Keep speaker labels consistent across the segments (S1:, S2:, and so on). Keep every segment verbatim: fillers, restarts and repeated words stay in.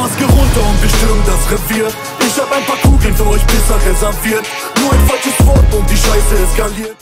S1: Maske runter und wir stürmen das Revier. Ich hab ein paar Kugeln für euch Pisser reserviert. Nur ein falsches Wort und die Scheiße eskaliert.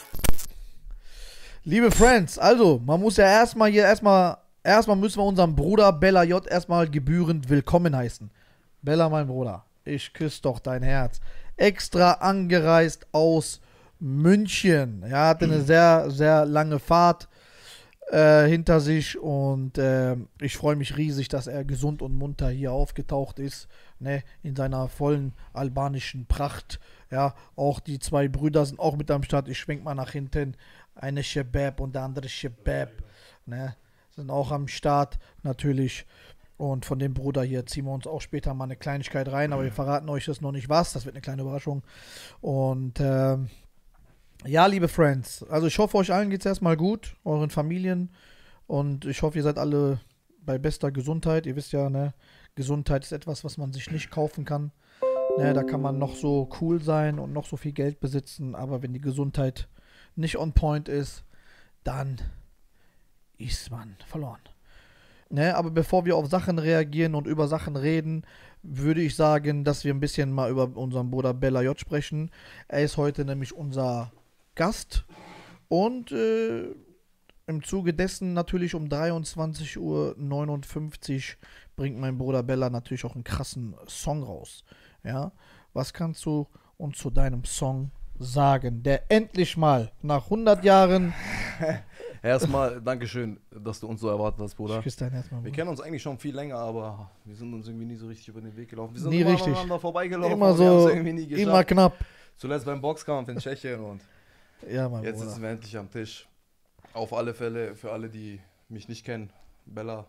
S2: Liebe Friends, also, man muss ja erstmal hier erstmal, erstmal müssen wir unseren Bruder Bella J erstmal gebührend willkommen heißen. Bella, mein Bruder, ich küsse doch dein Herz. Extra angereist aus München. Er hatte eine sehr, sehr lange Fahrt äh, hinter sich und äh, ich freue mich riesig, dass er gesund und munter hier aufgetaucht ist, ne, in seiner vollen albanischen Pracht. Ja, auch die zwei Brüder sind auch mit am Start. Ich schwenk mal nach hinten. Eine Shabab und der andere Shabab, ne, sind auch am Start natürlich. Und von dem Bruder hier ziehen wir uns auch später mal eine Kleinigkeit rein, aber wir verraten euch das noch nicht was. Das wird eine kleine Überraschung. Und ähm, ja, liebe Friends, also ich hoffe, euch allen geht es erstmal gut, euren Familien. Und ich hoffe, ihr seid alle bei bester Gesundheit. Ihr wisst ja, ne, Gesundheit ist etwas, was man sich nicht kaufen kann. Ne, da kann man noch so cool sein und noch so viel Geld besitzen, aber wenn die Gesundheit nicht on point ist, dann ist man verloren. Ne, aber bevor wir auf Sachen reagieren und über Sachen reden, würde ich sagen, dass wir ein bisschen mal über unseren Bruder Bella J sprechen. Er ist heute nämlich unser Gast und äh, im Zuge dessen natürlich um dreiundzwanzig Uhr neunundfünfzig bringt mein Bruder Bella natürlich auch einen krassen Song raus. Ja, was kannst du uns zu deinem Song sagen, der endlich mal nach hundert Jahren...
S3: Erstmal, Dankeschön, dass du uns so erwartet hast, Bruder.
S2: Ich küsse dein Herz, mein Bruder.
S3: Wir kennen uns eigentlich schon viel länger, aber wir sind uns irgendwie nie so richtig über den Weg gelaufen. Wir sind
S2: Nie
S3: immer
S2: richtig.
S3: aneinander vorbeigelaufen,
S2: Immer
S3: aber wir haben
S2: so,
S3: es irgendwie nie geschafft.
S2: immer knapp.
S3: Zuletzt beim Boxkampf in Tschechien und
S2: Ja, mein
S3: jetzt
S2: Bruder.
S3: sitzen wir endlich am Tisch. Auf alle Fälle, für alle, die mich nicht kennen, Bella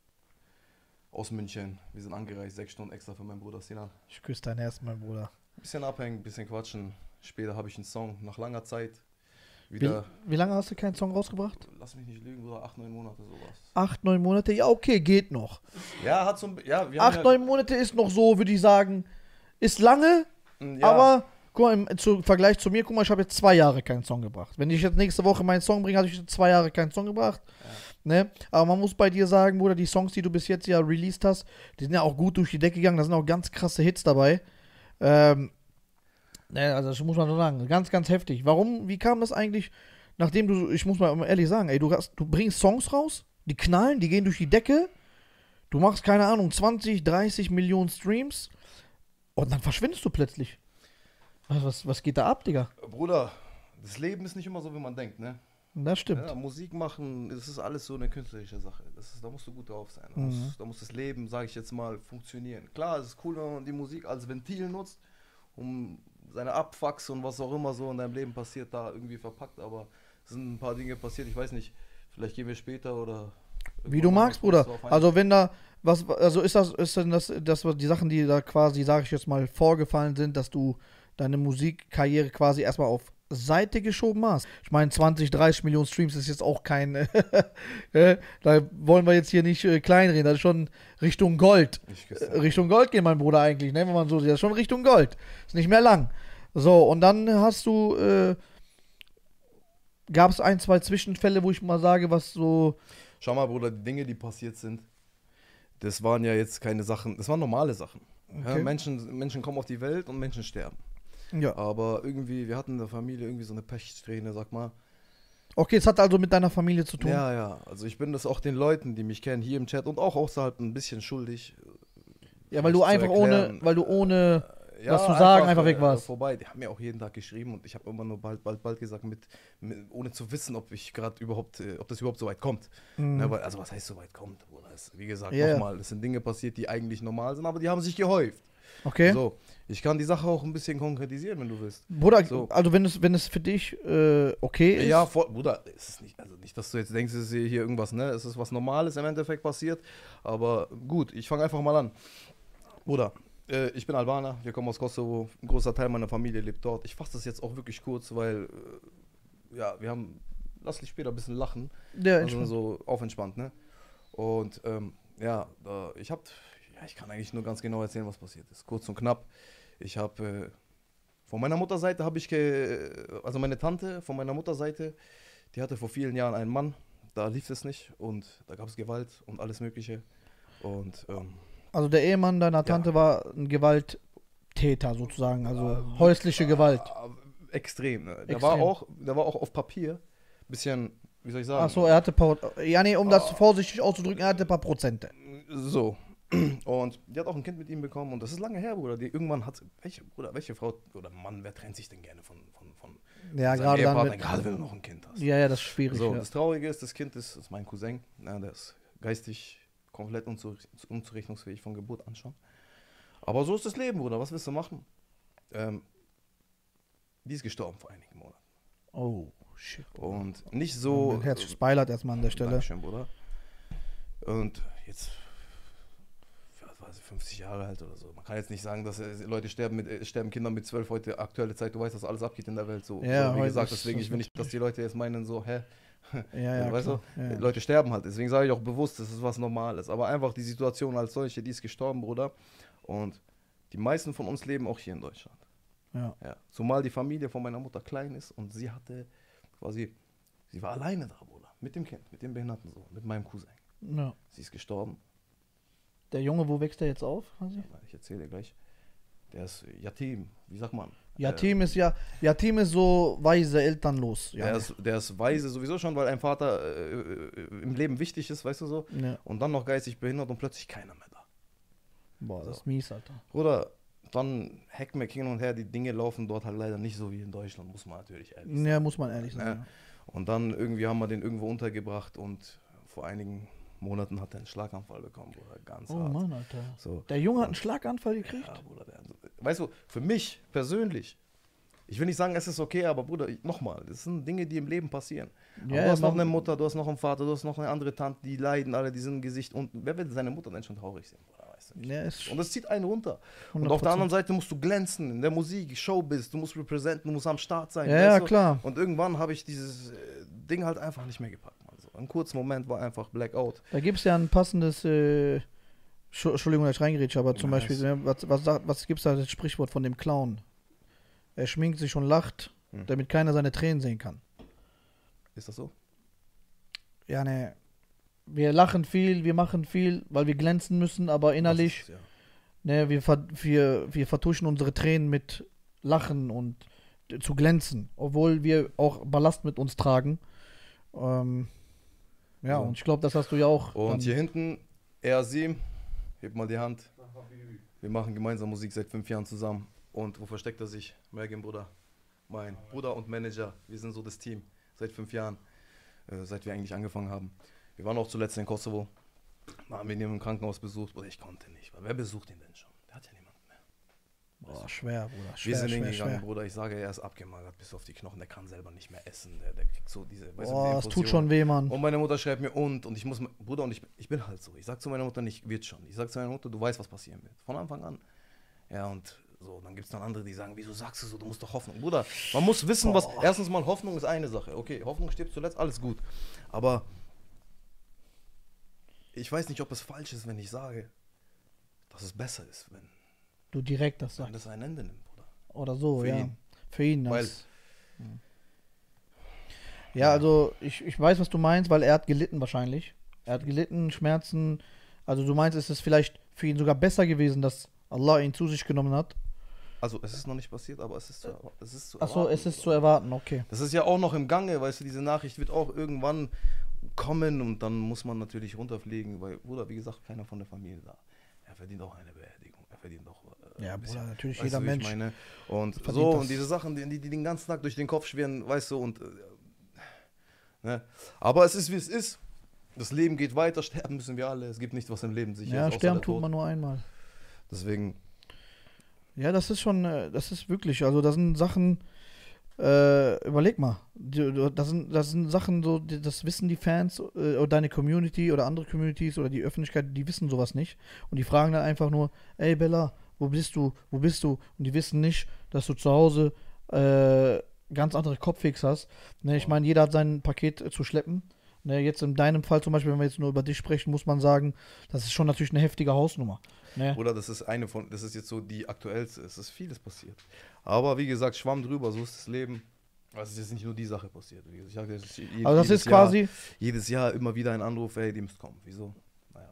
S3: aus München. Wir sind angereist, sechs Stunden extra für meinen Bruder Sinan.
S2: Ich küsse dein Herz, mein Bruder.
S3: Bisschen abhängen, bisschen quatschen. Später habe ich einen Song, nach langer Zeit.
S2: Wie,
S3: Wieder,
S2: wie lange hast du keinen Song rausgebracht?
S3: lass mich nicht lügen, Bruder, acht, neun Monate sowas.
S2: Acht, neun Monate? Ja, okay, geht noch.
S3: Ja, hat so ein, ja, wir haben
S2: Acht,
S3: ja,
S2: neun Monate ist noch so, würde ich sagen, ist lange,
S3: ja,
S2: aber guck mal, im zu, Vergleich zu mir, guck mal, ich habe jetzt zwei Jahre keinen Song gebracht. Wenn ich jetzt nächste Woche meinen Song bringe, habe ich jetzt zwei Jahre keinen Song gebracht. Ja. Ne? Aber man muss bei dir sagen, Bruder, die Songs, die du bis jetzt ja released hast, die sind ja auch gut durch die Decke gegangen, da sind auch ganz krasse Hits dabei. Ähm, ne, also das muss man so sagen, ganz, ganz heftig. Warum, wie kam das eigentlich, nachdem du, ich muss mal ehrlich sagen, ey, du, hast, du bringst Songs raus, die knallen, die gehen durch die Decke, du machst, keine Ahnung, zwanzig, dreißig Millionen Streams und dann verschwindest du plötzlich. Was, was, was geht da ab, Digga?
S3: Bruder, das Leben ist nicht immer so, wie man denkt, ne?
S2: Das stimmt.
S3: Ja, Musik machen, das ist alles so eine künstlerische Sache. Das ist, da musst du gut drauf sein. Da,
S2: Mhm.
S3: muss, da muss das Leben, sage ich jetzt mal, funktionieren. Klar, es ist cool, wenn man die Musik als Ventil nutzt, um seine Abfucks und was auch immer so in deinem Leben passiert, da irgendwie verpackt. Aber es sind ein paar Dinge passiert, ich weiß nicht, vielleicht gehen wir später oder...
S2: Wie du magst, Bruder. Also wenn da, was, also ist das, ist denn das, das die Sachen, die da quasi, sage ich jetzt mal, vorgefallen sind, dass du deine Musikkarriere quasi erstmal auf Seite geschoben hast. Ich meine, zwanzig, dreißig Millionen Streams ist jetzt auch kein, äh, da wollen wir jetzt hier nicht äh, kleinreden, das ist schon Richtung Gold. Äh, Richtung Gold gehen, mein Bruder, eigentlich, ne, wenn man so sieht, das ist schon Richtung Gold. Ist nicht mehr lang. So, und dann hast du, äh, gab es ein, zwei Zwischenfälle, wo ich mal sage, was so...
S3: Schau mal, Bruder, die Dinge, die passiert sind, das waren ja jetzt keine Sachen, das waren normale Sachen.
S2: Okay.
S3: Ja, Menschen, Menschen kommen auf die Welt und Menschen sterben.
S2: Ja.
S3: Aber irgendwie, wir hatten in der Familie irgendwie so eine Pechsträhne, sag mal.
S2: Okay, es hat also mit deiner Familie zu tun.
S3: Ja, ja, also ich bin das auch den Leuten, die mich kennen, hier im Chat und auch außerhalb ein bisschen schuldig.
S2: Ja, weil du
S3: zu
S2: einfach
S3: erklären.
S2: ohne, weil du ohne
S3: Ja,
S2: was zu sagen einfach weg
S3: äh,
S2: warst.
S3: vorbei. Die haben mir auch jeden Tag geschrieben und ich habe immer nur bald, bald, bald gesagt, mit, mit ohne zu wissen, ob ich gerade überhaupt, äh, ob das überhaupt so weit kommt.
S2: Mhm.
S3: Ne, weil, also was heißt so weit kommt? Bruder? Es, wie gesagt,
S2: Yeah.
S3: nochmal, es sind Dinge passiert, die eigentlich normal sind, aber die haben sich gehäuft.
S2: Okay.
S3: So, ich kann die Sache auch ein bisschen konkretisieren, wenn du willst.
S2: Bruder,
S3: So.
S2: also wenn es, wenn es für dich äh, okay ist.
S3: Ja, vor, Bruder, es ist nicht, also nicht, dass du jetzt denkst, es ist hier irgendwas, ne? Es ist was Normales im Endeffekt passiert. Aber gut, ich fange einfach mal an. Bruder, äh, ich bin Albaner, wir kommen aus Kosovo, ein großer Teil meiner Familie lebt dort. Ich fasse das jetzt auch wirklich kurz, weil, äh, ja, wir haben, lass dich später ein bisschen lachen.
S2: Ja,
S3: Also
S2: entspannt.
S3: so auf entspannt, ne? Und, ähm, ja, äh, ich hab, ja, ich kann eigentlich nur ganz genau erzählen, was passiert ist. Kurz und knapp. Ich habe, äh, von meiner Mutterseite habe ich, ge also meine Tante von meiner Mutterseite, die hatte vor vielen Jahren einen Mann, da lief es nicht und da gab es Gewalt und alles Mögliche. Und ähm,
S2: Also der Ehemann deiner Tante
S3: Ja.
S2: war ein Gewalttäter sozusagen, also häusliche Gewalt.
S3: Äh, Extrem. Ne? Der,
S2: Extrem.
S3: war auch, der war auch auf Papier bisschen, wie soll ich sagen?
S2: Achso, er hatte paar, ja nee, um das vorsichtig auszudrücken, er hatte ein paar Prozente.
S3: So. Und die hat auch ein Kind mit ihm bekommen und das ist lange her, Bruder. Die irgendwann hat, welche, Bruder, welche Frau oder Mann, wer trennt sich denn gerne von, von, von
S2: Ja,
S3: seinem
S2: gerade dann
S3: Ehepartner,
S2: mit,
S3: gerade wenn du noch ein Kind hast.
S2: ja, ja, das ist schwierig.
S3: So,
S2: ja.
S3: das Traurige ist, das Kind ist, ist mein Cousin, ja, der ist geistig komplett unzu, unzurechnungsfähig von Geburt an schon. Aber so ist das Leben, Bruder, was willst du machen? Ähm, die ist gestorben vor einigen Monaten.
S2: Oh, shit.
S3: Und nicht so...
S2: Mein Herz spoilert erstmal an der Stelle.
S3: Dankeschön, Bruder. Und jetzt, was weiß ich, fünfzig Jahre alt oder so. Man kann jetzt nicht sagen, dass äh, Leute sterben, mit, äh, sterben Kinder mit zwölf heute, aktuelle Zeit, du weißt, was alles abgeht in der Welt. So.
S2: Ja,
S3: Aber wie
S2: heute
S3: gesagt,
S2: ist
S3: deswegen,
S2: das
S3: ich will nicht, dass die Leute jetzt meinen so, hä?
S2: Ja, ja,
S3: weißt
S2: klar.
S3: du,
S2: Ja, ja.
S3: Leute sterben halt. Deswegen sage ich auch bewusst, das ist was Normales. Aber einfach die Situation als solche, die ist gestorben, Bruder. Und die meisten von uns leben auch hier in Deutschland.
S2: Ja.
S3: Ja. Zumal die Familie von meiner Mutter klein ist und sie hatte quasi, sie war alleine da, Bruder. Mit dem Kind, mit dem Behindertensohn, mit meinem Cousin.
S2: Ja.
S3: Sie ist gestorben.
S2: Der Junge, wo wächst der jetzt auf? quasi?
S3: Ich erzähle gleich. Der ist Yatim, wie sagt man?
S2: Yatim ist ja, Yatim ist so weise, elternlos.
S3: Äh,
S2: Ja,
S3: der, ist, der ist weise sowieso schon, weil ein Vater äh, äh, im Leben wichtig ist, weißt du so.
S2: ja.
S3: Und dann noch geistig behindert und plötzlich keiner mehr da.
S2: Boah, das
S3: So.
S2: ist mies, Alter.
S3: Bruder, dann Heckmeck hin und her, die Dinge laufen dort halt leider nicht so wie in Deutschland, muss man natürlich ehrlich sagen.
S2: Ja, muss man ehrlich
S3: Ja.
S2: sagen.
S3: Und dann irgendwie haben wir den irgendwo untergebracht und vor einigen Monaten hat er einen Schlaganfall bekommen, Bruder, ganz
S2: Oh
S3: hart.
S2: Mann, Alter.
S3: So.
S2: Der Junge hat einen Schlaganfall gekriegt?
S3: Ja, Bruder, der, weißt du, für mich persönlich, ich will nicht sagen, es ist okay, aber Bruder, nochmal, das sind Dinge, die im Leben passieren. Aber
S2: Ja,
S3: du hast noch
S2: man-
S3: eine Mutter, du hast noch einen Vater, du hast noch eine andere Tante, die leiden alle, die sind im Gesicht unten. Wer will seine Mutter denn schon traurig sehen, Bruder, weißt du nicht?
S2: Ja, ist
S3: Und das zieht einen runter. Und
S2: hundert
S3: auf der
S2: Prozent.
S3: anderen Seite musst du glänzen, in der Musik, Showbiz, du musst representen, du musst am Start sein.
S2: Ja,
S3: weißt
S2: ja,
S3: du?
S2: klar.
S3: Und irgendwann habe ich dieses äh, Ding halt einfach nicht mehr gepackt. Also, ein kurzer Moment war einfach Blackout.
S2: Da gibt es ja ein passendes, äh, Schu- Entschuldigung, dass ich reingerätsche, aber zum
S3: Nice.
S2: Beispiel, ne, was, was, sagt- was gibt es da das Sprichwort von dem Clown? Er schminkt sich und lacht,
S3: Hm.
S2: damit keiner seine Tränen sehen kann.
S3: Ist das so?
S2: Ja, ne. Wir lachen viel, wir machen viel, weil wir glänzen müssen, aber innerlich,
S3: Das ist, ja.
S2: ne, wir, ver wir, wir vertuschen unsere Tränen mit Lachen und äh, zu glänzen, obwohl wir auch Ballast mit uns tragen. Ähm, ja,
S3: So.
S2: und ich glaube, das hast du ja auch.
S3: Und
S2: dann-
S3: hier hinten, Ersim, heb mal die Hand. Wir machen gemeinsam Musik seit fünf Jahren zusammen. Und wo versteckt er sich? Mergin, Bruder. Mein Bruder und Manager. Wir sind so das Team seit fünf Jahren, äh, seit wir eigentlich angefangen haben. Wir waren auch zuletzt in Kosovo. Da haben wir ihn im Krankenhaus besucht. Bruder, ich konnte nicht. Weil wer besucht ihn denn schon? Der hat ja niemanden mehr.
S2: Boah, schwer, Bruder.
S3: Wir
S2: Schwer,
S3: sind
S2: schwer,
S3: hingegangen,
S2: schwer.
S3: Bruder. Ich sage, er ist abgemagert bis auf die Knochen. Der kann selber nicht mehr essen. Der, der kriegt so diese. weißt du,
S2: Boah,
S3: diese
S2: es tut
S3: Infusion.
S2: schon weh, Mann.
S3: Und meine Mutter schreibt mir und und ich muss, Bruder, und ich, ich bin halt so. Ich sag zu meiner Mutter nicht, wird schon. Ich sag zu meiner Mutter, du weißt, was passieren wird. Von Anfang an. Ja, und so, dann gibt es dann andere, die sagen, wieso sagst du so, du musst doch Hoffnung. Bruder, man muss wissen, was, erstens mal, Hoffnung ist eine Sache. Okay, Hoffnung stirbt zuletzt, alles gut. Aber ich weiß nicht, ob es falsch ist, wenn ich sage, dass es besser ist, wenn,
S2: Du direkt das
S3: wenn
S2: sagst.
S3: das ein Ende nimmt, Bruder.
S2: Oder so,
S3: Für
S2: ja.
S3: ihn.
S2: Für ihn.
S3: Weil-
S2: Das, ja, also ich, ich weiß, was du meinst, weil er hat gelitten wahrscheinlich. Er hat gelitten, Schmerzen. Also du meinst, es ist vielleicht für ihn sogar besser gewesen, dass Allah ihn zu sich genommen hat.
S3: Also, es ist noch nicht passiert, aber es ist zu, erwa- es ist zu
S2: Achso,
S3: erwarten,
S2: es ist zu
S3: Bruder.
S2: erwarten, okay.
S3: Das ist ja auch noch im Gange, weißt du, diese Nachricht wird auch irgendwann kommen und dann muss man natürlich runterfliegen, weil, Bruder, wie gesagt, keiner von der Familie da. Er verdient auch eine Beerdigung, er verdient auch äh,
S2: Ja,
S3: ein bisschen,
S2: Bruder, natürlich
S3: weißt
S2: jeder
S3: du, wie ich
S2: Mensch
S3: meine? Und
S2: verdient
S3: so,
S2: das.
S3: und diese Sachen, die, die, die den ganzen Tag durch den Kopf schwirren, weißt du, und äh, ne? Aber es ist, wie es ist. Das Leben geht weiter, sterben müssen wir alle. Es gibt nichts, was im Leben sicher
S2: Ja,
S3: ist, außer
S2: sterben
S3: der
S2: tut
S3: Tod.
S2: man nur einmal.
S3: Deswegen,
S2: Ja, das ist schon, äh, das ist wirklich, also das sind Sachen, äh, überleg mal, die- du- das sind, das sind Sachen, so, die, das wissen die Fans äh, oder deine Community oder andere Communities oder die Öffentlichkeit, die wissen sowas nicht und die fragen dann einfach nur, ey Bella, wo bist du, wo bist du? Und die wissen nicht, dass du zu Hause äh, ganz andere Kopfwegs hast. Ne, ich meine, jeder hat sein Paket äh, zu schleppen. Ne, jetzt in deinem Fall zum Beispiel, wenn wir jetzt nur über dich sprechen, muss man sagen, das ist schon natürlich eine heftige Hausnummer. Ne?
S3: oder das ist eine von, das ist jetzt so die aktuellste, es ist vieles passiert. Aber wie gesagt, Schwamm drüber, so ist das Leben. Also es ist jetzt nicht nur die Sache passiert. Wie gesagt, ich sag, das ist je-
S2: Also das
S3: jedes
S2: ist quasi,
S3: Jahr, jedes Jahr immer wieder ein Anruf, ey, die müsst kommen. Wieso? Naja, wieso?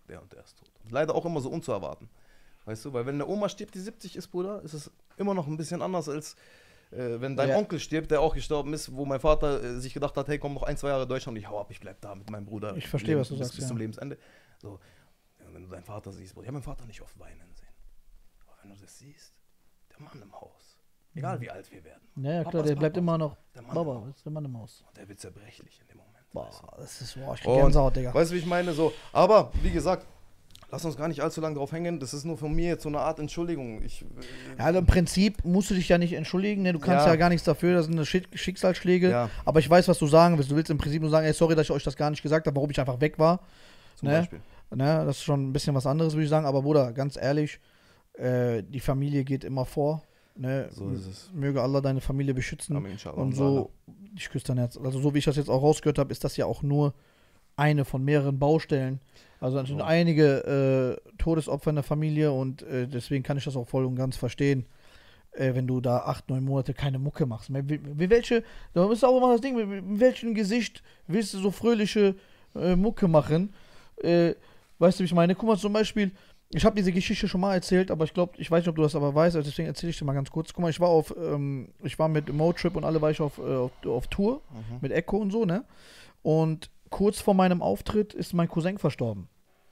S3: der und der ist tot. Und leider auch immer so unzuerwarten. Weißt du, weil wenn eine Oma stirbt, die siebzig ist, Bruder, ist es immer noch ein bisschen anders als äh, wenn dein
S2: Ja.
S3: Onkel stirbt, der auch gestorben ist, wo mein Vater äh, sich gedacht hat, hey, komm noch ein, zwei Jahre Deutschland und ich hau ab, ich bleib da mit meinem Bruder.
S2: Ich verstehe, was du
S3: bis,
S2: sagst,
S3: Bis
S2: ja.
S3: zum Lebensende. So, ja, wenn du deinen Vater siehst, Bruder, ich habe meinen Vater nicht oft weinen sehen. Aber wenn du das siehst, der Mann im Haus, egal wie alt wir werden.
S2: Ja, ja,
S3: Papa
S2: klar,
S3: ist
S2: der bleibt
S3: Papa.
S2: immer noch.
S3: Der Mann im
S2: Baba,
S3: Haus.
S2: das ist der Mann im Haus.
S3: Und der wird zerbrechlich in dem Moment.
S2: Boah,
S3: weißt du?
S2: das ist, boah, ich krieg
S3: Und,
S2: Gänsehaut, Digga.
S3: weißt du, wie ich meine? So, aber, wie gesagt, lass uns gar nicht allzu lange drauf hängen. Das ist nur von mir jetzt so eine Art Entschuldigung. Ich, äh,
S2: Ja, also im Prinzip musst du dich ja nicht entschuldigen, ne? Du kannst ja.
S3: Ja.
S2: gar nichts dafür, das sind Schick- Schicksalsschläge.
S3: Ja.
S2: Aber ich weiß, was du sagen willst. Du willst im Prinzip nur sagen, ey, sorry, dass ich euch das gar nicht gesagt habe, warum ich einfach weg war.
S3: zum
S2: Ne?
S3: Beispiel.
S2: Ne? Das ist schon ein bisschen was anderes, würde ich sagen. Aber Bruder, ganz ehrlich, äh, die Familie geht immer vor. Ne?
S3: So ist es.
S2: Möge Allah deine Familie beschützen.
S3: Amen, inshallah.
S2: Und so, ich küsse dein Herz. Also so wie ich das jetzt auch rausgehört habe, ist das ja auch nur eine von mehreren Baustellen. Also es sind
S3: So.
S2: einige äh, Todesopfer in der Familie und äh, deswegen kann ich das auch voll und ganz verstehen, äh, wenn du da acht, neun Monate keine Mucke machst. Wie, wie welche, da ist auch immer das Ding, mit, mit welchem Gesicht willst du so fröhliche äh, Mucke machen? Äh, weißt du, wie ich meine? Guck mal zum Beispiel, ich habe diese Geschichte schon mal erzählt, aber ich glaube, ich weiß nicht, ob du das aber weißt, also deswegen erzähle ich dir mal ganz kurz. Guck mal, ich war auf, ähm, ich war mit Motrip und alle war ich auf, äh, auf, auf Tour
S3: Mhm.
S2: mit Echo und so, ne? Und kurz vor meinem Auftritt ist mein Cousin verstorben.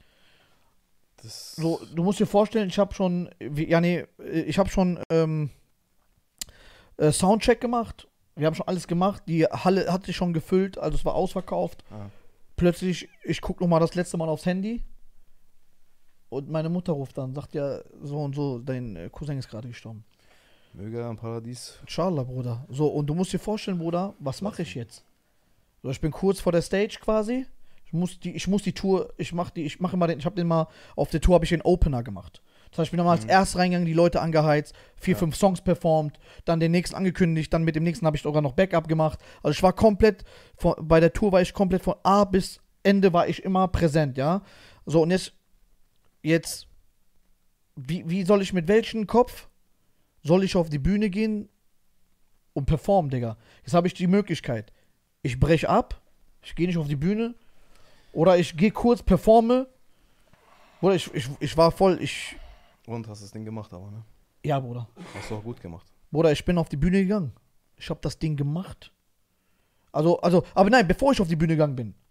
S3: Das
S2: So, du musst dir vorstellen, ich habe schon, wie, ja nee, ich habe schon ähm, äh, Soundcheck gemacht. Wir haben schon alles gemacht. Die Halle hat sich schon gefüllt, also es war ausverkauft.
S3: Ah.
S2: Plötzlich, ich gucke noch mal das letzte Mal aufs Handy und meine Mutter ruft dann, sagt ja so und so, dein äh, Cousin ist gerade gestorben.
S3: Möge er im Paradies.
S2: Inshallah, Bruder. So, und du musst dir vorstellen, Bruder, was mache ich jetzt? So, ich bin kurz vor der Stage quasi. Ich muss die, ich muss die Tour, ich mach die, ich mache immer den, ich habe den mal, auf der Tour habe ich den Opener gemacht. Das heißt, ich bin nochmal als
S3: Mhm.
S2: erstes reingegangen, die Leute angeheizt, vier,
S3: Ja.
S2: fünf Songs performt, dann den nächsten angekündigt, dann mit dem nächsten habe ich sogar noch Backup gemacht. Also ich war komplett, von, bei der Tour war ich komplett von A bis Ende war ich immer präsent, ja. So, und jetzt, jetzt, wie, wie soll ich mit welchem Kopf soll ich auf die Bühne gehen und performen, Digga? Jetzt habe ich die Möglichkeit. Ich breche ab, ich gehe nicht auf die Bühne, oder ich gehe kurz, performe, oder ich, ich, ich war voll, ich,
S3: Und hast das Ding gemacht, aber, ne?
S2: ja, Bruder.
S3: Hast du auch gut gemacht.
S2: Bruder, ich bin auf die Bühne gegangen. Ich habe das Ding gemacht. Also, also, aber nein, bevor ich auf die Bühne gegangen bin,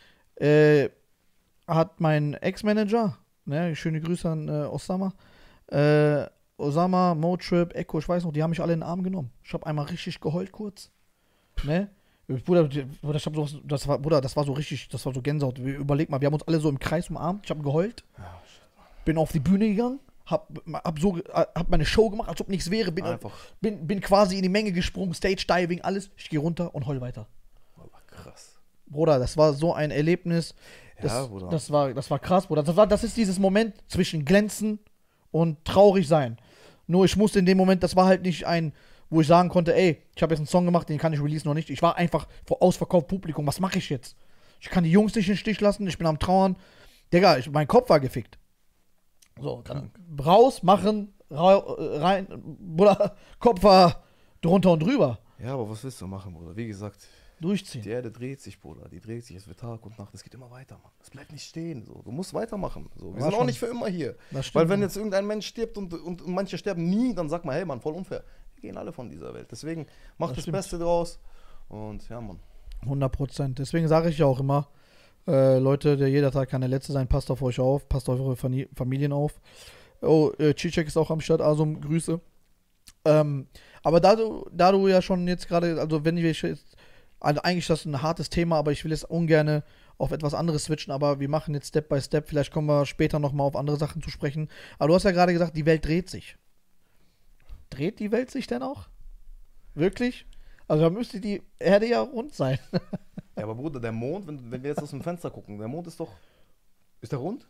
S2: äh, hat mein Ex-Manager, ne, schöne Grüße an äh, Osama, äh, Osama, Motrip, Echo, ich weiß noch, die haben mich alle in den Arm genommen. Ich habe einmal richtig geheult kurz, ne. Bruder, Bruder, ich hab sowas, das war, Bruder, das war so richtig, das war so Gänsehaut. Überleg mal, wir haben uns alle so im Kreis umarmt, ich habe geheult,
S3: Ja,
S2: bin auf die Bühne gegangen, hab, hab, so, hab meine Show gemacht, als ob nichts wäre, bin,
S3: einfach.
S2: bin, bin quasi in die Menge gesprungen, Stage Diving, alles. Ich gehe runter und heul weiter.
S3: Aber krass.
S2: Bruder, das war so ein Erlebnis. Das,
S3: Ja, Bruder.
S2: das, war, das war krass, Bruder. Das, war, das ist dieses Moment zwischen Glänzen und traurig sein. Nur ich musste in dem Moment, das war halt nicht ein, wo ich sagen konnte, ey, ich habe jetzt einen Song gemacht, den kann ich releasen noch nicht. Ich war einfach vor ausverkauft Publikum. Was mache ich jetzt? Ich kann die Jungs nicht in den Stich lassen, ich bin am Trauern. Digga, ich, mein Kopf war gefickt. So, dann raus, machen, ra rein, Bruder, Kopf war drunter und drüber.
S3: Ja, aber was willst du machen, Bruder? Wie gesagt,
S2: Durchziehen.
S3: die Erde dreht sich, Bruder. Die dreht sich, es wird Tag und Nacht. Es geht immer weiter, Mann. Es bleibt nicht stehen. So. Du musst weitermachen. So. Wir
S2: War
S3: sind auch
S2: schon.
S3: nicht für immer hier.
S2: Das stimmt,
S3: Weil wenn
S2: Mann.
S3: jetzt irgendein Mensch stirbt und, und, und manche sterben nie, dann sag mal, hey Mann, voll unfair. Wir gehen alle von dieser Welt. Deswegen macht
S2: Das
S3: das,
S2: stimmt.
S3: Beste draus. Und ja, Mann.
S2: hundert Prozent. Deswegen sage ich ja auch immer, äh, Leute, der jeder Tag kann der letzte sein, passt auf euch auf, passt auf eure Fani- Familien auf. Oh, äh, Cicek ist auch am Start, also Grüße. Ähm, aber da du, da du ja schon jetzt gerade, also wenn wir jetzt, also eigentlich ist das ein hartes Thema, aber ich will jetzt ungern auf etwas anderes switchen, aber wir machen jetzt Step by Step, vielleicht kommen wir später nochmal auf andere Sachen zu sprechen. Aber du hast ja gerade gesagt, die Welt dreht sich. Dreht die Welt sich denn auch? Wirklich? Also da müsste die Erde ja rund sein.
S3: Ja, aber Bruder, der Mond, wenn, wenn wir jetzt aus dem Fenster gucken, der Mond ist doch. Ist der rund?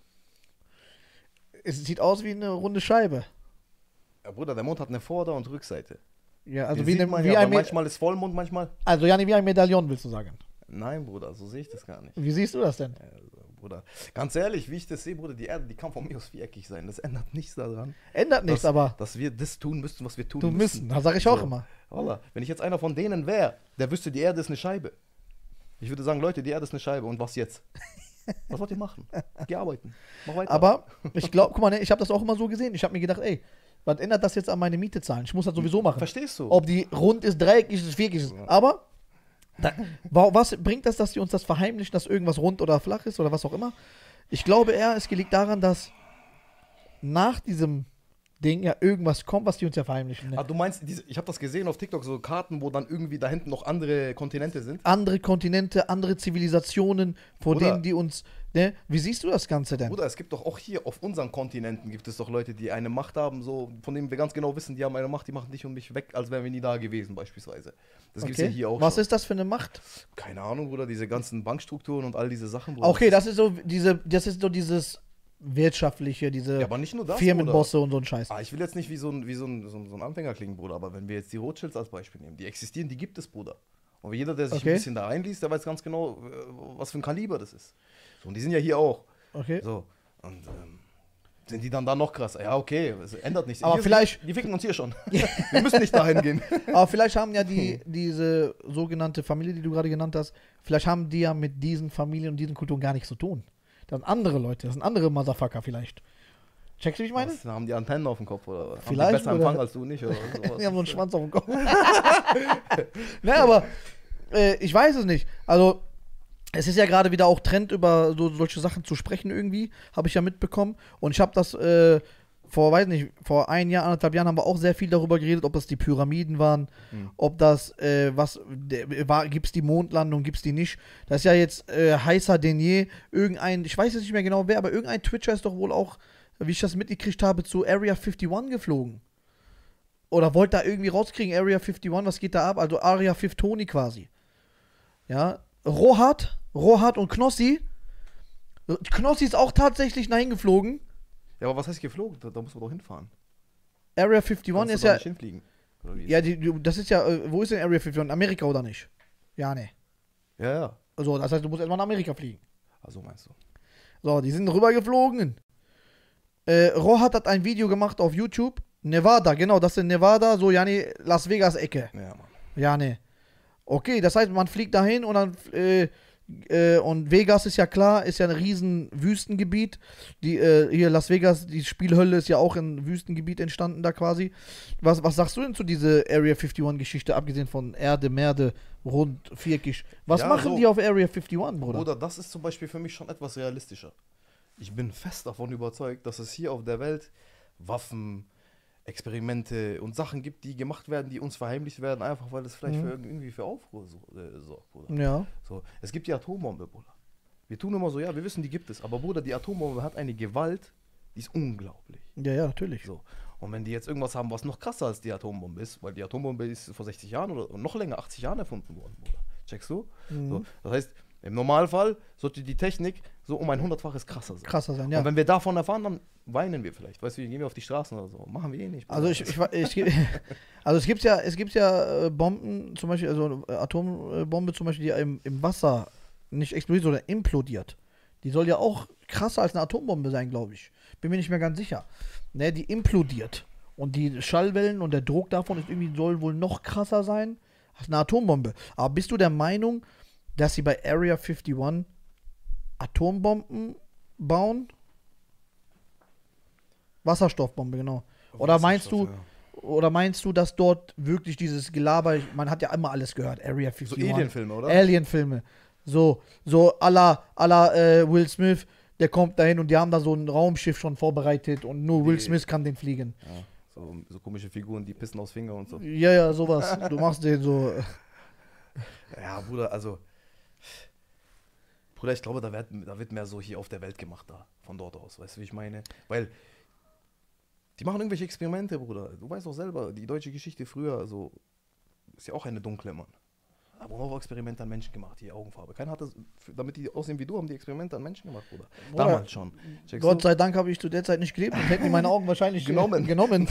S2: Es sieht aus wie eine runde Scheibe.
S3: Ja, Bruder, der Mond hat eine Vorder- und Rückseite.
S2: Ja, also
S3: Den
S2: wie,
S3: sieht
S2: eine,
S3: man
S2: wie
S3: ja,
S2: ein
S3: aber
S2: Me
S3: manchmal ist Vollmond, manchmal.
S2: also Jani, wie ein Medaillon, willst du sagen.
S3: Nein, Bruder, so sehe ich das gar nicht.
S2: Wie siehst du das denn?
S3: Also, Bruder, ganz ehrlich, wie ich das sehe, Bruder, die Erde, die kann von mir aus viereckig sein. Das ändert nichts daran,
S2: Ändert nichts,
S3: dass,
S2: aber
S3: dass wir das tun müssen, was wir tun
S2: du
S3: müssen.
S2: müssen. Das sage ich auch
S3: So.
S2: immer.
S3: Wallah, wenn ich jetzt einer von denen wäre, der wüsste, die Erde ist eine Scheibe. Ich würde sagen, Leute, die Erde ist eine Scheibe. Und was jetzt? Was wollt ihr machen? Geh arbeiten. Mach weiter.
S2: Aber ich glaube, guck mal, ne, ich habe das auch immer so gesehen. Ich habe mir gedacht, ey, was ändert das jetzt an meine Miete zahlen? Ich muss das sowieso machen.
S3: Verstehst du?
S2: Ob die rund ist, dreieckig ist, viereckig ist. Aber da, wa- was bringt das, dass die uns das verheimlichen, dass irgendwas rund oder flach ist oder was auch immer? Ich glaube eher, es liegt daran, dass nach diesem Ding ja irgendwas kommt, was die uns ja verheimlichen. Ne?
S3: Ah, du meinst, diese, ich habe das gesehen auf TikTok, so Karten, wo dann irgendwie da hinten noch andere Kontinente sind.
S2: Andere Kontinente, andere Zivilisationen, vor
S3: Bruder.
S2: denen die uns. Ne? Wie siehst du das Ganze denn?
S3: Bruder, es gibt doch auch hier auf unseren Kontinenten gibt es doch Leute, die eine Macht haben, so von denen wir ganz genau wissen, die haben eine Macht, die machen dich und mich weg, als wären wir nie da gewesen, beispielsweise. Das gibt's ja hier auch
S2: Was
S3: schon.
S2: ist das für eine Macht?
S3: Keine Ahnung, Bruder, diese ganzen Bankstrukturen und all diese Sachen. Bruder.
S2: Okay, das ist so diese, das ist so dieses wirtschaftliche, diese
S3: Ja, aber nicht nur das,
S2: Firmenbosse und so ein Scheiß.
S3: Ah, ich will jetzt nicht wie so ein, wie so ein, so ein, so ein Anfänger klingen, Bruder, aber wenn wir jetzt die Rothschilds als Beispiel nehmen, die existieren, die gibt es, Bruder. Und jeder, der sich
S2: Okay.
S3: ein bisschen da einliest, der weiß ganz genau, äh, was für ein Kaliber das ist. So, und die sind ja hier auch.
S2: Okay.
S3: So, und ähm, sind die dann da noch krass? Ja, okay, es ändert nichts.
S2: Aber
S3: Hier-
S2: vielleicht-
S3: Die, die ficken uns hier schon. Wir müssen nicht dahin gehen.
S2: Aber vielleicht haben ja die, diese sogenannte Familie, die du gerade genannt hast, vielleicht haben die ja mit diesen Familien und diesen Kulturen gar nichts zu tun. Das sind andere Leute, das sind andere Motherfucker vielleicht. Checkst du, wie ich meine?
S3: Was, haben die Antennen auf dem Kopf oder haben
S2: Vielleicht,
S3: die besser
S2: oder-
S3: Empfang als du nicht? Oder sowas?
S2: Die haben so einen Schwanz auf dem Kopf. ne, aber äh, ich weiß es nicht. Also, es ist ja gerade wieder auch Trend, über so, solche Sachen zu sprechen irgendwie, habe ich ja mitbekommen. Und ich habe das äh, vor, weiß nicht, vor ein Jahr, anderthalb Jahren haben wir auch sehr viel darüber geredet, ob das die Pyramiden waren,
S3: Hm.
S2: ob das, äh, was, gibt es die Mondlandung, gibt es die nicht. Das ist ja jetzt äh, heißer denn je. Irgendein, ich weiß jetzt nicht mehr genau wer, aber irgendein Twitcher ist doch wohl auch, wie ich das mitgekriegt habe, zu Area einundfünfzig geflogen. Oder wollte da irgendwie rauskriegen, Area einundfünfzig, was geht da ab? Also Area fünf Tony quasi. Ja, Rohat, Rohat und Knossi. Knossi ist auch tatsächlich dahin geflogen.
S3: Ja, aber was heißt geflogen? Da, da muss man doch hinfahren.
S2: Area einundfünfzig
S3: Kannst du
S2: ist
S3: da
S2: ja,
S3: nicht hinfliegen. Oder wie ist
S2: ja, die, die, das ist ja, äh, wo ist denn Area einundfünfzig? In Amerika oder nicht? Ja, ne.
S3: das? Ja, ja.
S2: Also, das heißt, du musst erstmal nach Amerika fliegen.
S3: Also meinst du.
S2: So, die sind rübergeflogen. Äh, Rohat hat ein Video gemacht auf YouTube. Nevada, genau, das ist in Nevada, so, ja, ne, Las Vegas-Ecke.
S3: Ja, Mann.
S2: Ja, ne. Okay, das heißt, man fliegt dahin und dann, äh, äh, und Vegas ist ja klar, ist ja ein riesen Wüstengebiet. Die, äh, hier Las Vegas, die Spielhölle ist ja auch ein Wüstengebiet entstanden da quasi. Was, was sagst du denn zu dieser Area einundfünfzig-Geschichte, abgesehen von Erde, Merde, rund, viereckig? Was
S3: Ja,
S2: machen
S3: so.
S2: die auf Area einundfünfzig, Bruder?
S3: Bruder, das ist zum Beispiel für mich schon etwas realistischer. Ich bin fest davon überzeugt, dass es hier auf der Welt Waffen, Experimente und Sachen gibt, die gemacht werden, die uns verheimlicht werden, einfach weil es vielleicht
S2: Mhm.
S3: für irgendwie für Aufruhr so, äh, sorgt, Bruder.
S2: Ja.
S3: So, es gibt die Atombombe, Bruder. Wir tun immer so, ja, wir wissen, die gibt es, aber Bruder, die Atombombe hat eine Gewalt, die ist unglaublich.
S2: Ja, ja, natürlich.
S3: So. Und wenn die jetzt irgendwas haben, was noch krasser als die Atombombe ist, weil die Atombombe ist vor sechzig Jahren oder noch länger, achtzig Jahren erfunden worden, Bruder. Checkst du?
S2: Mhm.
S3: So. Das heißt, im Normalfall sollte die Technik so um ein hundertfaches krasser sein.
S2: Krasser sein, ja.
S3: Und wenn wir davon erfahren, dann weinen wir vielleicht. Weißt du, gehen wir auf die Straßen oder so. Machen wir eh nicht. Bruder.
S2: Also ich, ich, wa- ich, ich also es gibt ja, es gibt ja äh, Bomben, zum Beispiel, also äh, Atombombe zum Beispiel, die im, im Wasser nicht explodiert, sondern implodiert. Die soll ja auch krasser als eine Atombombe sein, glaube ich. Bin mir nicht mehr ganz sicher. Ne, die implodiert. Und die Schallwellen und der Druck davon ist irgendwie, soll wohl noch krasser sein als eine Atombombe. Aber bist du der Meinung, dass sie bei Area einundfünfzig Atombomben bauen? Wasserstoffbombe, genau. Oder meinst du,
S3: Wasserstoff,
S2: oder meinst du, dass dort wirklich dieses Gelaber, man hat ja immer alles gehört, Area
S3: ja. So
S2: einundfünfzig.
S3: Alien-Filme, oder?
S2: Alien-Filme. So, so à la, à la äh, Will Smith, der kommt dahin und die haben da so ein Raumschiff schon vorbereitet und nur Will
S3: Die-
S2: Smith kann den fliegen.
S3: Ja, so, so komische Figuren, die pissen aus Finger und so.
S2: Ja, ja, sowas. Du machst den so.
S3: Ja, Bruder, also. Bruder, ich glaube, da wird, da wird mehr so hier auf der Welt gemacht, da, von dort aus. Weißt du, wie ich meine? Weil die machen irgendwelche Experimente, Bruder. Du weißt doch selber, die deutsche Geschichte früher, also, ist ja auch eine dunkle, Mann. Aber auch Experimente an Menschen gemacht, die Augenfarbe. Keiner hat das, damit die aussehen wie du, haben die Experimente an Menschen gemacht, Bruder.
S2: Bruder,
S3: Damals schon. Checkst
S2: Gott
S3: du?
S2: sei Dank habe ich zu der Zeit nicht gelebt und hätten die meine Augen wahrscheinlich
S3: Genommen.
S2: genommen.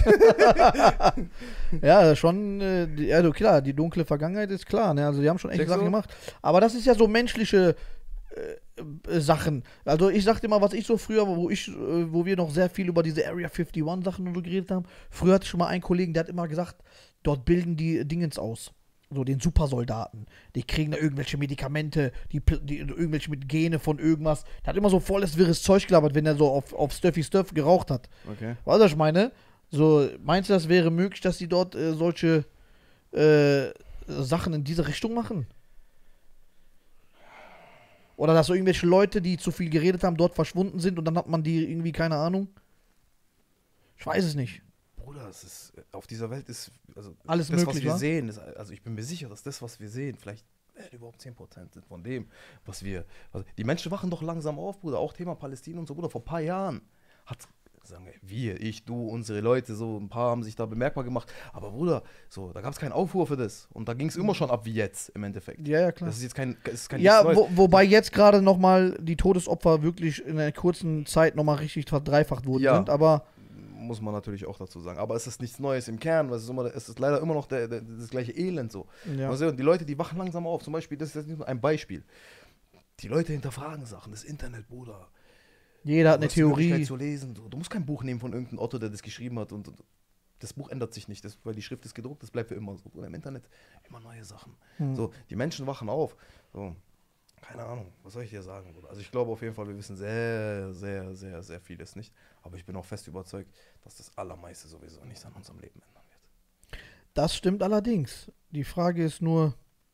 S2: Ja, schon, äh, die, also klar, die dunkle Vergangenheit ist klar, ne? Also die haben schon echt
S3: Checkst
S2: Sachen
S3: du?
S2: gemacht. Aber das ist ja so menschliche äh, äh, Sachen. Also ich sagte mal, was ich so früher, wo ich, äh, wo wir noch sehr viel über diese Area einundfünfzig Sachen und so geredet haben, früher hatte ich schon mal einen Kollegen, der hat immer gesagt, dort bilden die Dingens aus. so den Supersoldaten. Die kriegen da irgendwelche Medikamente, die, pl- die irgendwelche mit Gene von irgendwas. Der hat immer so volles wirres Zeug gelabert, wenn er so auf, auf Stuffy Stuff geraucht hat.
S3: Okay.
S2: Weißt du, was ich meine? So, meinst du, das wäre möglich, dass die dort äh, solche äh, Sachen in diese Richtung machen? Oder dass so irgendwelche Leute, die zu viel geredet haben, dort verschwunden sind und dann hat man die irgendwie, keine Ahnung. Ich weiß es nicht.
S3: Bruder, es ist, auf dieser Welt ist, also
S2: Alles
S3: das, was
S2: möglich,
S3: wir
S2: wa?
S3: sehen, ist, also ich bin mir sicher, dass das, was wir sehen, vielleicht äh, überhaupt zehn Prozent sind von dem, was wir, also die Menschen wachen doch langsam auf, Bruder, auch Thema Palästina und so, Bruder, vor ein paar Jahren hat, sagen wir, wir, ich, du, unsere Leute, so ein paar haben sich da bemerkbar gemacht, aber Bruder, so, da gab es keinen Aufruhr für das und da ging es immer schon ab wie jetzt, im Endeffekt.
S2: Ja, ja, klar.
S3: Das ist jetzt kein, das ist kein
S2: Ja,
S3: nichts Neues.
S2: wo, wobei jetzt gerade nochmal die Todesopfer wirklich in einer kurzen Zeit nochmal richtig verdreifacht wurden
S3: Ja.
S2: sind, aber
S3: Muss man natürlich auch dazu sagen. Aber es ist nichts Neues im Kern, weil es ist, immer, es ist leider immer noch der, der, das gleiche Elend so.
S2: ja.
S3: Also, und die Leute, die wachen langsam auf. Zum Beispiel, das ist jetzt nicht nur ein Beispiel. Die Leute hinterfragen Sachen, das Internet, Bruder.
S2: Jeder hat
S3: Du
S2: eine
S3: hast die Möglichkeit
S2: Theorie.
S3: zu lesen. Du, du musst kein Buch nehmen von irgendeinem Otto, der das geschrieben hat. Und, und das Buch ändert sich nicht, das, weil die Schrift ist gedruckt, das bleibt für immer so. Oder im Internet immer neue Sachen.
S2: Hm.
S3: So, die Menschen wachen auf. So, keine Ahnung, was soll ich dir sagen, Bruder? Also ich glaube auf jeden Fall, wir wissen sehr, sehr, sehr, sehr vieles nicht. Aber ich bin auch fest überzeugt, dass das Allermeiste sowieso nichts an unserem Leben ändern wird.
S2: Das stimmt allerdings. Die Frage ist nur,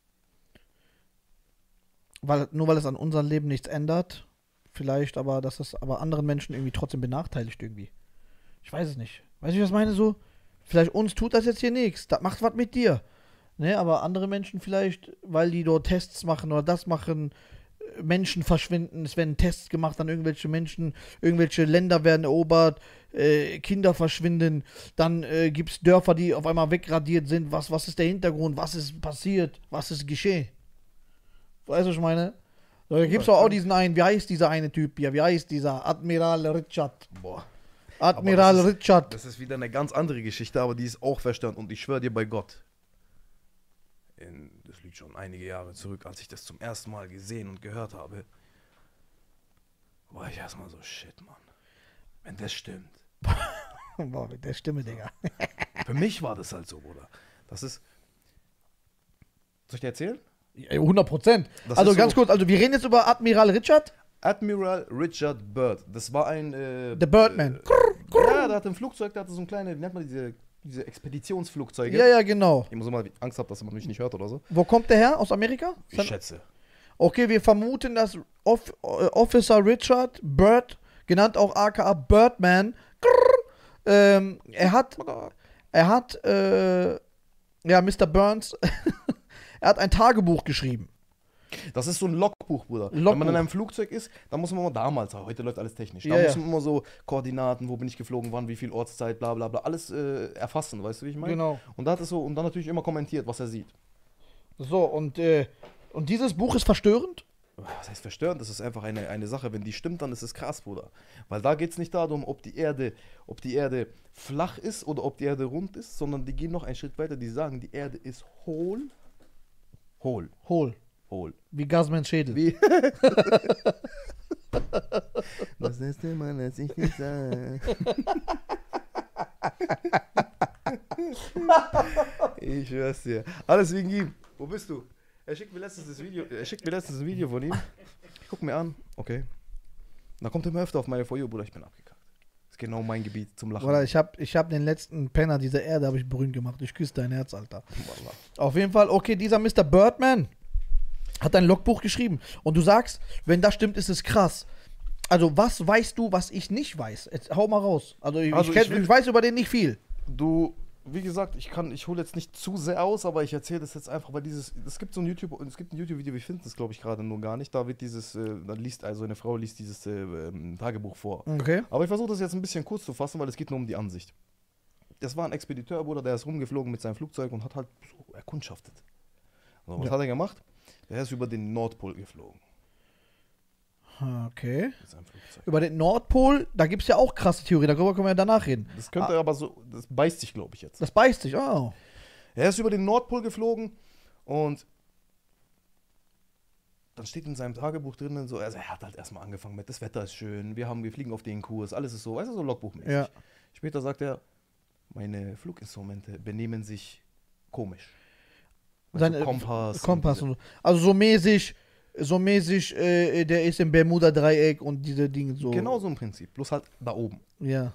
S2: weil, nur weil es an unserem Leben nichts ändert, vielleicht aber, dass es aber anderen Menschen irgendwie trotzdem benachteiligt irgendwie. Ich weiß es nicht. Weißt du, was ich meine? So, vielleicht uns tut das jetzt hier nichts. Das macht was mit dir. Ne, aber andere Menschen vielleicht, weil die dort Tests machen oder das machen, äh, Menschen verschwinden, es werden Tests gemacht an irgendwelche Menschen, irgendwelche Länder werden erobert, äh, Kinder verschwinden, dann äh, gibt es Dörfer, die auf einmal wegradiert sind. Was, was ist der Hintergrund? Was ist passiert? Was ist geschehen? Weißt du, was ich meine? So, da gibt es
S3: Ja,
S2: auch, auch
S3: klar.
S2: diesen einen, wie heißt dieser eine Typ hier? Wie heißt dieser? Admiral Richard.
S3: Boah.
S2: Admiral
S3: das ist-
S2: Richard.
S3: Das ist wieder eine ganz andere Geschichte, aber die ist auch verstanden. Und ich schwöre dir bei Gott, in, das liegt schon einige Jahre zurück, als ich das zum ersten Mal gesehen und gehört habe, war ich erstmal so, shit, Mann. Wenn das stimmt.
S2: Boah, mit der Stimme, Digga.
S3: Für mich war das halt so, Bruder. Das ist. Soll ich dir erzählen?
S2: Ja, hundert Prozent.
S3: Das
S2: Also
S3: ist
S2: ganz
S3: so-
S2: kurz, also wir reden jetzt über Admiral Richard.
S3: Admiral Richard Byrd. Das war ein. Äh,
S2: The Birdman.
S3: Äh, ja, der hatte ein Flugzeug, der hatte so ein kleines, wie nennt man diese, diese Expeditionsflugzeuge.
S2: Ja, ja, genau.
S3: Ich muss immer Angst haben, dass man mich nicht hört oder so.
S2: Wo kommt der her? Aus Amerika?
S3: Ich schätze.
S2: Okay, wir vermuten, dass Off äh, Officer Richard Bird, genannt auch aka Birdman, ähm, er hat, er hat, äh, ja, Mister Burns, er hat ein Tagebuch geschrieben.
S3: Das ist so ein Logbuch, Bruder. Wenn
S2: Logbuch.
S3: man in einem Flugzeug ist, dann muss man immer damals, heute läuft alles technisch, da
S2: Ja,
S3: muss
S2: ja.
S3: man immer so Koordinaten, wo bin ich geflogen, wann, wie viel Ortszeit, bla bla bla, alles äh, erfassen, weißt du, wie ich meine?
S2: Genau.
S3: Und da hat es so, und dann natürlich immer kommentiert, was er sieht.
S2: So, und, äh, und dieses Buch ist verstörend?
S3: Was heißt verstörend? Das ist einfach eine, eine Sache, wenn die stimmt, dann ist es krass, Bruder. Weil da geht es nicht darum, ob die Erde, ob die Erde flach ist oder ob die Erde rund ist, sondern die gehen noch einen Schritt weiter, die sagen, die Erde ist hohl. Hohl.
S2: Hohl.
S3: Hohl.
S2: Wie Gasmans Schädel.
S3: Wie? Das letzte Mal, als ich nicht sah. Ich schwör's dir. Alles wegen ihm. Wo bist du? Er schickt mir letztens das Video, er schickt mir letztens ein Video von ihm. Ich guck mir an. Okay. Da kommt er immer öfter auf meine For You, Bruder, ich bin abgekackt. Das ist genau mein Gebiet zum Lachen.
S2: Oder ich hab, ich hab den letzten Penner dieser Erde habe ich berühmt gemacht. Ich küsse dein Herz, Alter.
S3: Wallah.
S2: Auf jeden Fall, okay, dieser Mister Birdman hat ein Logbuch geschrieben. Und du sagst, wenn das stimmt, ist es krass. Also, was weißt du, was ich nicht weiß? Jetzt hau mal raus. Also, ich,
S3: Also
S2: ich, kenn,
S3: ich will-
S2: ich weiß über den nicht viel.
S3: Du, wie gesagt, ich kann, ich hole jetzt nicht zu sehr aus, aber ich erzähle das jetzt einfach, weil dieses, es gibt so ein YouTube, es gibt ein YouTube-Video, ich finde das glaube ich gerade nur gar nicht, da wird dieses, äh, da liest, also eine Frau liest dieses äh, ähm, Tagebuch vor.
S2: Okay.
S3: Aber ich versuche das jetzt ein bisschen kurz zu fassen, weil es geht nur um die Ansicht. Das war ein Expediteur, Bruder, der ist rumgeflogen mit seinem Flugzeug und hat halt so erkundschaftet. So, was
S2: Ja.
S3: hat er gemacht? Er ist über den Nordpol geflogen
S2: Okay.
S3: mit seinem Flugzeug.
S2: Über den Nordpol, da gibt es ja auch krasse Theorien. Darüber können wir ja danach reden.
S3: Das könnte aber so, das beißt sich, glaube ich, jetzt.
S2: Das beißt sich. Oh.
S3: Er ist über den Nordpol geflogen und dann steht in seinem Tagebuch drinnen so, also er hat halt erstmal angefangen mit, das Wetter ist schön, wir haben, wir fliegen auf den Kurs, alles ist so, weißt du, so Logbuchmäßig.
S2: Ja.
S3: Später sagt er, meine Fluginstrumente benehmen sich komisch. Weißt du,
S2: Sein, äh,
S3: Kompass.
S2: Kompass
S3: und
S2: und so. Also so mäßig, so mäßig, äh, der ist im Bermuda-Dreieck und diese Dinge so.
S3: diese- Genau so im Prinzip. Bloß halt da oben.
S2: Ja.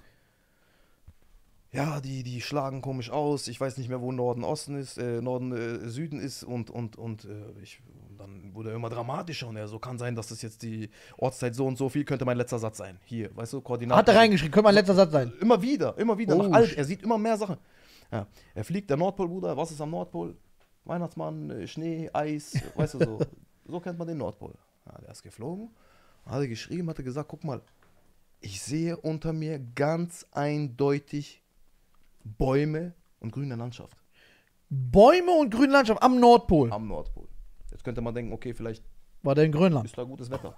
S3: Ja, die, die schlagen komisch aus. Ich weiß nicht mehr, wo Norden Osten ist, äh, Norden äh, Süden ist und und und äh, ich, dann wurde er immer dramatischer und er so kann sein, dass das jetzt die Ortszeit so und so viel könnte mein letzter Satz sein. Hier, weißt du, Koordinaten.
S2: Hat er reingeschrieben, könnte mein letzter Satz sein.
S3: Immer wieder, immer wieder.
S2: Oh,
S3: nach alt,
S2: shit.
S3: er sieht immer mehr Sachen. Ja, er fliegt, der Nordpol, Bruder. Was ist am Nordpol? Weihnachtsmann, äh, Schnee, Eis, weißt du so. So kennt man den Nordpol. Ja, der ist geflogen, hat er geschrieben, hat er gesagt, guck mal, ich sehe unter mir ganz eindeutig Bäume und grüne Landschaft
S2: Bäume und grüne Landschaft am Nordpol.
S3: am Nordpol. Jetzt könnte man denken, okay, vielleicht
S2: War der in Grönland?
S3: ist da gutes Wetter.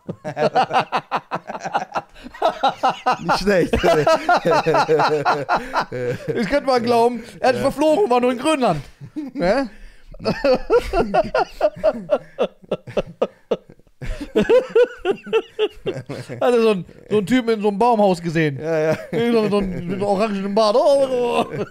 S3: Nicht schlecht.
S2: Das könnte man glauben, er hat verflogen, war nur in Grönland. Ja? Hat er so einen so einen Typen in so einem Baumhaus gesehen.
S3: Ja, ja.
S2: So, so einen, mit einem orangenen Bart. Oh, oh.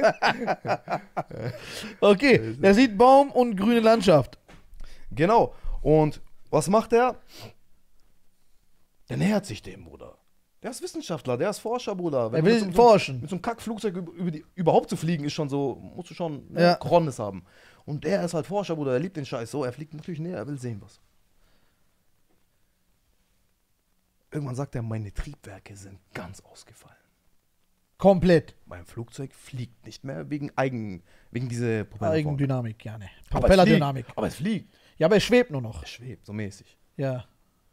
S2: Okay, der sieht Baum und grüne Landschaft.
S3: Genau. Und was macht er? Der nähert sich dem, Bruder. Der ist Wissenschaftler, der ist Forscher, Bruder.
S2: Er
S3: du
S2: will
S3: mit so, mit
S2: forschen.
S3: So, mit so einem Kackflugzeug über, über die, überhaupt zu fliegen, ist schon so, musst du schon ne,
S2: Ja.
S3: Kronnes haben. Und der ist halt Forscher, Bruder, er liebt den Scheiß so. Er fliegt natürlich näher, er will sehen was. Irgendwann sagt er, meine Triebwerke sind ganz ausgefallen.
S2: Komplett.
S3: Mein Flugzeug fliegt nicht mehr wegen Eigen, wegen dieser Propellerform.
S2: Eigendynamik, ja, ne.
S3: Aber es fliegt.
S2: Propellerdynamik.
S3: Aber es fliegt.
S2: Ja, aber er schwebt nur noch.
S3: Es schwebt, so mäßig.
S2: Ja.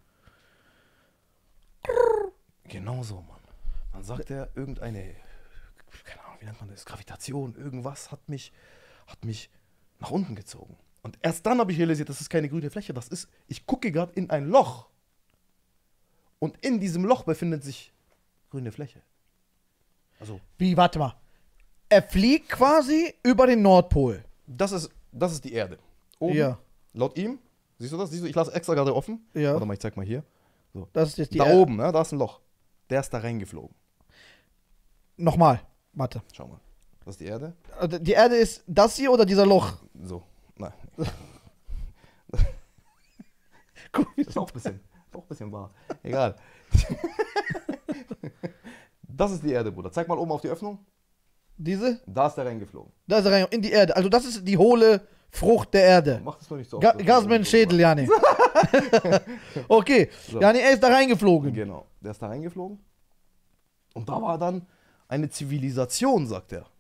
S3: Genau so, Mann. Dann sagt er, irgendeine, keine Ahnung, wie nennt man das, Gravitation, irgendwas hat mich, hat mich nach unten gezogen. Und erst dann habe ich realisiert, das ist keine grüne Fläche, das ist, ich gucke gerade in ein Loch. Und in diesem Loch befindet sich grüne Fläche. Also,
S2: Wie, warte mal. Er fliegt quasi über den Nordpol.
S3: das ist, das ist die Erde. Oben,
S2: Ja.
S3: laut ihm, siehst du das? Siehst du, ich lasse extra gerade offen.
S2: Ja.
S3: Warte mal, ich zeig mal hier.
S2: Das ist jetzt die
S3: Da
S2: Er-
S3: oben, ne, da ist ein Loch. Der ist da reingeflogen.
S2: Nochmal. Warte.
S3: Schau mal. Das ist die Erde.
S2: Also die Erde ist das hier oder dieser Loch?
S3: So, nein.
S2: Guck, wie
S3: Das ist auch ein bisschen, ist auch ein bisschen wahr. Egal. Das ist die Erde, Bruder. Zeig mal oben auf die Öffnung.
S2: diese?
S3: Da ist der reingeflogen.
S2: Da ist er rein, in die Erde. Also das ist die hohle Frucht der Erde.
S3: Mach das nur nicht so.
S2: Ga
S3: oft.
S2: Gasman Schädel, Jani. Okay,
S3: So.
S2: Jani, er ist da reingeflogen.
S3: Genau. Der ist da reingeflogen. Und da war dann eine Zivilisation, sagt er.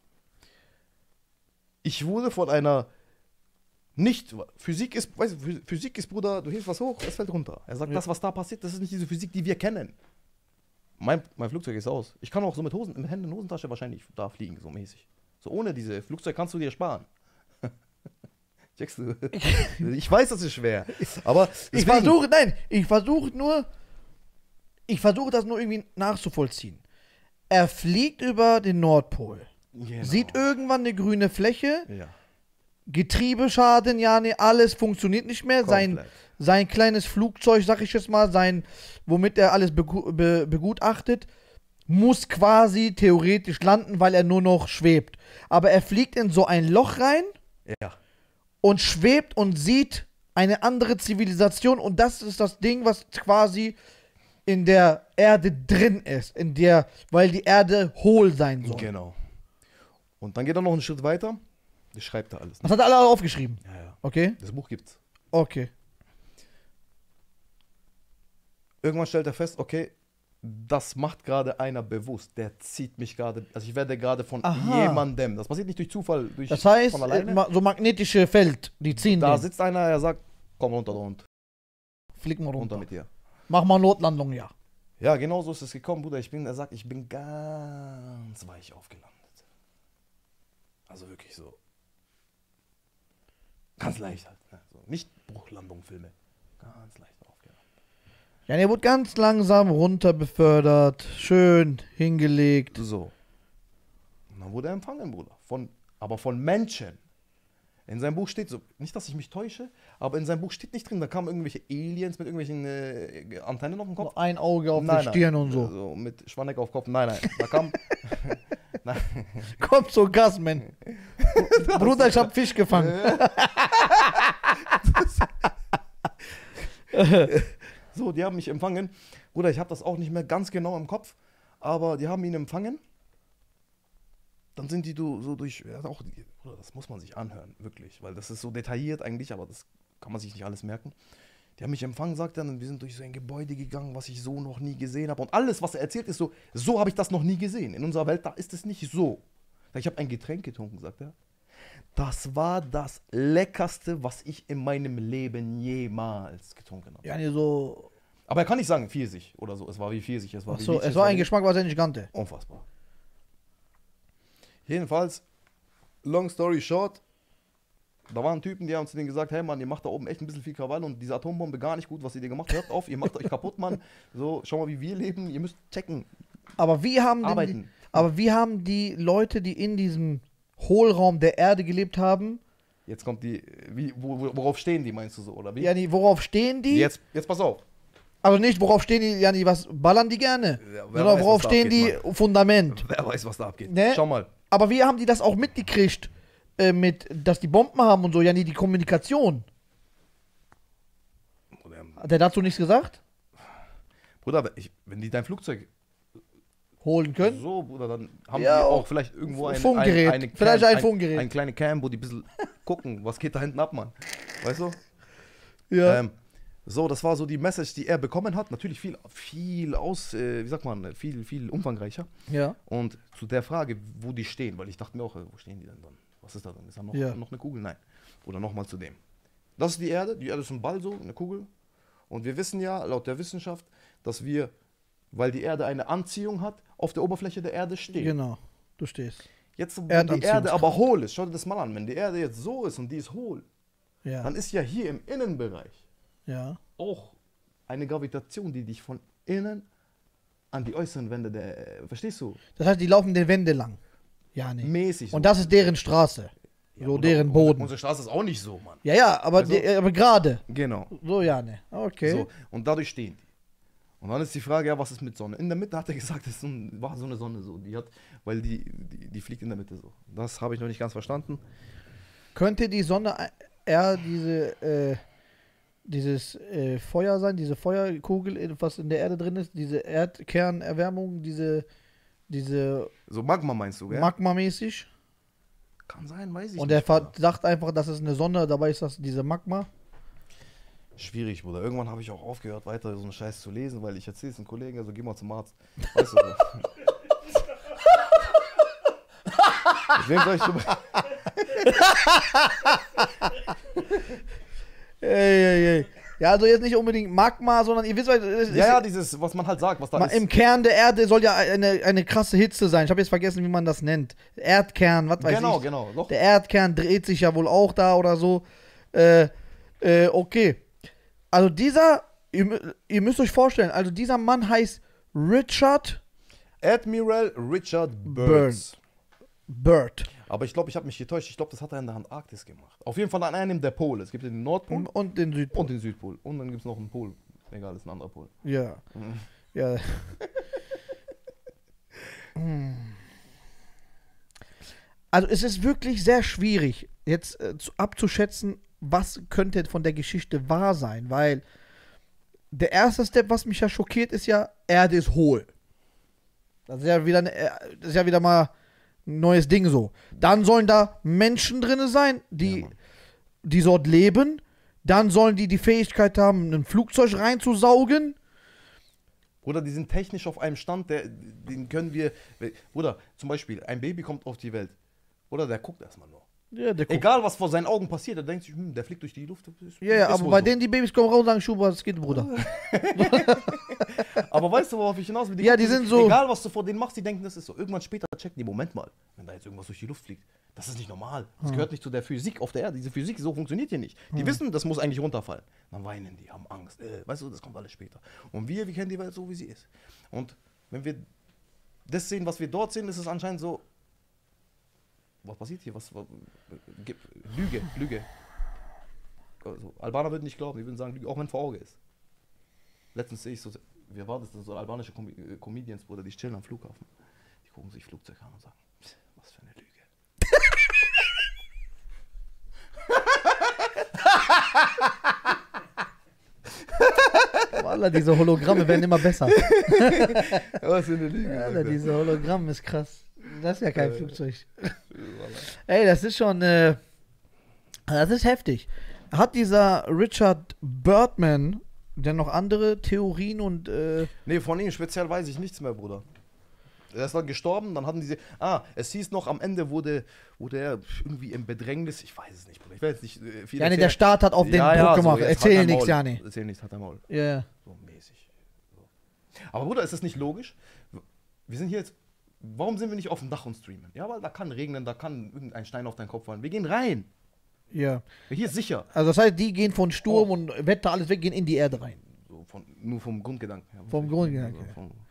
S3: Ich wurde von einer nicht, Physik ist, weißt du, Physik ist, Bruder, du hebst was hoch, es fällt runter. Er sagt,
S2: Ja.
S3: das, was da passiert, das ist nicht diese Physik, die wir kennen. Mein, mein Flugzeug ist aus. Ich kann auch so mit Hosen, mit Händen in der Hosentasche wahrscheinlich da fliegen, so mäßig. So ohne diese Flugzeug kannst du dir sparen. Checkst du? Ich weiß, das ist schwer. Aber
S2: Ich
S3: deswegen-
S2: versuche, nein, ich versuche nur, ich versuche das nur irgendwie nachzuvollziehen. Er fliegt über den Nordpol,
S3: Genau.
S2: sieht irgendwann eine grüne Fläche,
S3: Ja.
S2: Getriebeschaden, Jani, alles funktioniert nicht mehr. Sein,
S3: Komplett.
S2: sein kleines Flugzeug, sag ich jetzt mal, sein, womit er alles begu be begutachtet, muss quasi theoretisch landen, weil er nur noch schwebt. Aber er fliegt in so ein Loch rein
S3: Ja.
S2: und schwebt und sieht eine andere Zivilisation und das ist das Ding, was quasi in der Erde drin ist, in der, weil die Erde hohl sein soll.
S3: Genau. Und dann geht er noch einen Schritt weiter. Das schreibt er alles.
S2: Das hat er alle aufgeschrieben.
S3: Ja, ja.
S2: Okay?
S3: Das Buch gibt's.
S2: Okay.
S3: Irgendwann stellt er fest, okay, das macht gerade einer bewusst. Der zieht mich gerade, also ich werde gerade von
S2: Aha.
S3: jemandem. Das passiert nicht durch Zufall, durch
S2: Das heißt,
S3: von
S2: äh,
S3: alleine.
S2: ma- so magnetische Feld, die ziehen
S3: Da
S2: den.
S3: sitzt einer, er sagt, komm runter und
S2: Flieg mal
S3: runter
S2: runter.
S3: mit dir.
S2: Mach mal Notlandung, ja.
S3: Ja, genau so ist es gekommen, Bruder. Ich bin, er sagt, ich bin ganz weich aufgelandet. Also wirklich so. Ganz leicht halt. Ne? So, nicht Bruchlandung-Filme. Ganz leicht aufgelandet.
S2: Ja, der wurde ganz langsam runter befördert, schön hingelegt.
S3: So. Und dann wurde er empfangen, Bruder. Von, aber von Menschen. In seinem Buch steht so, nicht, dass ich mich täusche, aber in seinem Buch steht nicht drin, da kamen irgendwelche Aliens mit irgendwelchen äh, Antennen auf dem Kopf.
S2: So ein Auge auf
S3: Nein,
S2: der Stirn
S3: nein,
S2: und so.
S3: so. Mit Schwanneck auf Kopf. Nein, nein. Da kam. Nein.
S2: Kommt so Gasman. Bruder, ich hab Fisch gefangen.
S3: So, die haben mich empfangen. Bruder, ich habe das auch nicht mehr ganz genau im Kopf, aber die haben ihn empfangen. Dann sind die du so durch, ja, auch, Bruder, das muss man sich anhören, wirklich, weil das ist so detailliert eigentlich, aber das kann man sich nicht alles merken. Die haben mich empfangen, sagt er, und wir sind durch so ein Gebäude gegangen, was ich so noch nie gesehen habe. Und alles, was er erzählt, ist so, so habe ich das noch nie gesehen. In unserer Welt, da ist es nicht so. Ich habe ein Getränk getrunken, sagt er. Das war das Leckerste, was ich in meinem Leben jemals getrunken habe.
S2: Ja, nee, so.
S3: Aber er kann nicht sagen Pfirsich oder so. Es war wie Pfirsich. Es war
S2: Ach
S3: wie
S2: so,
S3: Litchi,
S2: es war ein
S3: wie-
S2: Geschmack, was er nicht kannte.
S3: Unfassbar. Jedenfalls, long story short, da waren Typen, die haben zu denen gesagt, hey Mann, ihr macht da oben echt ein bisschen viel Krawall und diese Atombombe gar nicht gut, was ihr dir gemacht habt. Hört auf, ihr macht euch kaputt, Mann. So, schau mal, wie wir leben. Ihr müsst checken,
S2: Aber wie haben denn die,
S3: arbeiten.
S2: aber wie haben die Leute, die in diesem Hohlraum der Erde gelebt haben,
S3: Jetzt kommt die, wie, wo, wo- worauf stehen die, meinst du so, oder wie?
S2: ja, nee, worauf stehen die?
S3: Jetzt, jetzt pass auf.
S2: Also nicht, worauf stehen die, ja, nee, was ballern die gerne?
S3: Ja, wer
S2: Sondern
S3: weiß,
S2: worauf
S3: was da
S2: stehen
S3: abgeht,
S2: die? Fundament.
S3: Wer weiß, was da abgeht.
S2: Ne?
S3: Schau mal.
S2: Aber wie haben die das auch mitgekriegt, äh, mit, dass die Bomben haben und so, ja, nee, die Kommunikation?
S3: Bruder,
S2: Hat er dazu nichts gesagt?
S3: Bruder, ich, wenn die dein Flugzeug
S2: Holen können?
S3: so, Bruder, dann haben
S2: Ja,
S3: die
S2: auch
S3: auch vielleicht irgendwo ein,
S2: Funkgerät.
S3: ein, eine
S2: Vielleicht
S3: Cam,
S2: ein Funkgerät.
S3: Ein kleine Cam, wo die ein bisschen gucken, was geht da hinten ab, Mann. Weißt du?
S2: Ja.
S3: Ähm, so, das war so die Message, die er bekommen hat. Natürlich viel, viel aus, äh, wie sagt man, viel, viel umfangreicher.
S2: ja.
S3: Und zu der Frage, wo die stehen, weil ich dachte mir auch, äh, wo stehen die denn dann? Was ist da drin? Ist da noch,
S2: Ja.
S3: noch eine Kugel? Nein. Oder nochmal zu dem. Das ist die Erde. Die Erde ist ein Ball so, eine Kugel. Und wir wissen ja, laut der Wissenschaft, dass wir, weil die Erde eine Anziehung hat, auf der Oberfläche der Erde stehen.
S2: Genau. Du stehst.
S3: Jetzt, wenn die
S2: Erdanziehungskraft.
S3: Erde aber hohl ist, schau dir das mal an, wenn die Erde jetzt so ist und die ist hohl,
S2: Ja.
S3: dann ist ja hier im Innenbereich
S2: Ja.
S3: auch eine Gravitation, die dich von innen an die äußeren Wände der, äh, verstehst du?
S2: Das heißt, die laufen den Wände lang. Ja, nee.
S3: Mäßig.
S2: Und das ist deren Straße.
S3: Ja,
S2: so
S3: und
S2: deren
S3: auch-
S2: Boden.
S3: Unsere Straße ist auch nicht so, Mann.
S2: Ja, ja, aber,
S3: Also-
S2: die, aber gerade.
S3: Genau.
S2: So, ja, ne. Okay.
S3: So, und dadurch stehen die. Und dann ist die Frage, ja, was ist mit Sonne? In der Mitte hat er gesagt, es ist so ein, war so eine Sonne so. Die hat, weil die, die, die fliegt in der Mitte so. Das habe ich noch nicht ganz verstanden.
S2: Könnte die Sonne eher diese, äh, dieses äh, Feuer sein, diese Feuerkugel, was in der Erde drin ist, diese Erdkernerwärmung, diese, diese
S3: So Magma meinst du, gell?
S2: Magma-mäßig?
S3: Kann sein, weiß ich
S2: Und er
S3: nicht. Bruder.
S2: sagt einfach, das ist eine Sonne, dabei ist das diese Magma.
S3: Schwierig, Bruder. Irgendwann habe ich auch aufgehört, weiter so einen Scheiß zu lesen, weil ich erzähle es einem Kollegen, also geh mal zum Arzt. Weißt du so. Mit wem soll ich drüber?
S2: Ey, ey, ey. Ja, also jetzt nicht unbedingt Magma, sondern ihr wisst, es ist,
S3: Ja, ja, dieses, was man halt sagt, was da
S2: Ma-
S3: ist.
S2: im Kern der Erde soll ja eine, eine krasse Hitze sein. Ich habe jetzt vergessen, wie man das nennt. Erdkern, was weiß
S3: Genau,
S2: ich.
S3: genau. Doch.
S2: Der Erdkern dreht sich ja wohl auch da oder so. Äh, äh, okay. Also dieser, ihr, mü- ihr müsst euch vorstellen, also dieser Mann heißt Richard
S3: Admiral Richard Burns.
S2: Bird.
S3: Aber ich glaube, ich habe mich getäuscht. Ich glaube, das hat er in der Antarktis gemacht. Auf jeden Fall an einem der Pole. Es gibt den Nordpol
S2: Und, und den Südpol.
S3: und den Südpol. Und dann gibt es noch einen Pol. Egal, ist ein anderer Pol.
S2: Ja.
S3: Mhm.
S2: Ja. Hm. Also es ist wirklich sehr schwierig, jetzt äh, zu, abzuschätzen, was könnte von der Geschichte wahr sein, weil der erste Step, was mich ja schockiert, ist ja, Erde ist hohl. Das ist ja wieder, eine, äh, das ist ja wieder mal ein neues Ding so. Dann sollen da Menschen drin sein, die,
S3: Ja, Mann.
S2: die dort leben. Dann sollen die die Fähigkeit haben, ein Flugzeug reinzusaugen.
S3: Bruder, die sind technisch auf einem Stand, der, den können wir. Bruder, zum Beispiel, ein Baby kommt auf die Welt. Bruder, der guckt erstmal nur.
S2: Ja, der guckt.
S3: Egal, was vor seinen Augen passiert, der denkt sich, hm, der fliegt durch die Luft. Ist,
S2: Ja, ja,
S3: ist
S2: aber
S3: wohl
S2: bei
S3: so.
S2: denen die Babys kommen raus und sagen, Schuber, was geht, Bruder?
S3: Aber weißt du, worauf ich hinaus will?
S2: Ja, die
S3: gucken
S2: sind
S3: sich-
S2: so-
S3: Egal, was du vor denen machst, die denken, das ist so. Irgendwann später checken die, Moment mal, wenn da jetzt irgendwas durch die Luft fliegt, das ist nicht normal. Das gehört nicht zu der Physik auf der Erde. Diese Physik, so funktioniert hier nicht. Die wissen, das muss eigentlich runterfallen. Dann weinen die, haben Angst. Äh, weißt du, das kommt alles später. Und wir, wir kennen die Welt so, wie sie ist. Und wenn wir das sehen, was wir dort sehen, ist es anscheinend so, was passiert hier? Was, was gibt- Lüge, Lüge. Also, Albaner würden nicht glauben, die würden sagen, Lüge, auch wenn vor Auge ist. Letztens sehe ich so, wer war das denn, so albanische Com äh, Comedians, Bruder, die chillen am Flughafen. Die gucken sich Flugzeuge an und sagen, was für eine Lüge.
S2: Alter, diese Hologramme werden immer besser.
S3: Was für eine Liga.
S2: Alter, diese Hologramme ist krass. Das ist ja kein Flugzeug. Ey, das ist schon, äh, das ist heftig. Hat dieser Richard Bertman denn noch andere Theorien und, äh...
S3: Nee, von ihm speziell weiß ich nichts mehr, Bruder. Er ist dann gestorben, dann hatten diese. Ah, es hieß noch am Ende, wurde, wurde er irgendwie im Bedrängnis. Ich weiß es nicht, Bruder. Ich will jetzt nicht äh, viel
S2: Ja, nee, der Staat hat auf den
S3: ja,
S2: Druck
S3: ja,
S2: gemacht.
S3: So,
S2: Erzähl nichts, ja, nee.
S3: Erzähl nichts, hat er Maul.
S2: Ja, ja.
S3: So mäßig. So. Aber Bruder, ist das nicht logisch? Wir sind hier jetzt. Warum sind wir nicht auf dem Dach und streamen? Ja, weil da kann regnen, da kann irgendein Stein auf deinen Kopf fallen. Wir gehen rein.
S2: Ja.
S3: Hier ist sicher.
S2: Also das heißt, die gehen von Sturm oh. und Wetter, alles weg, gehen in die Erde rein.
S3: So von, nur vom Grundgedanken her.
S2: Vom Grundgedanken her.
S3: Vom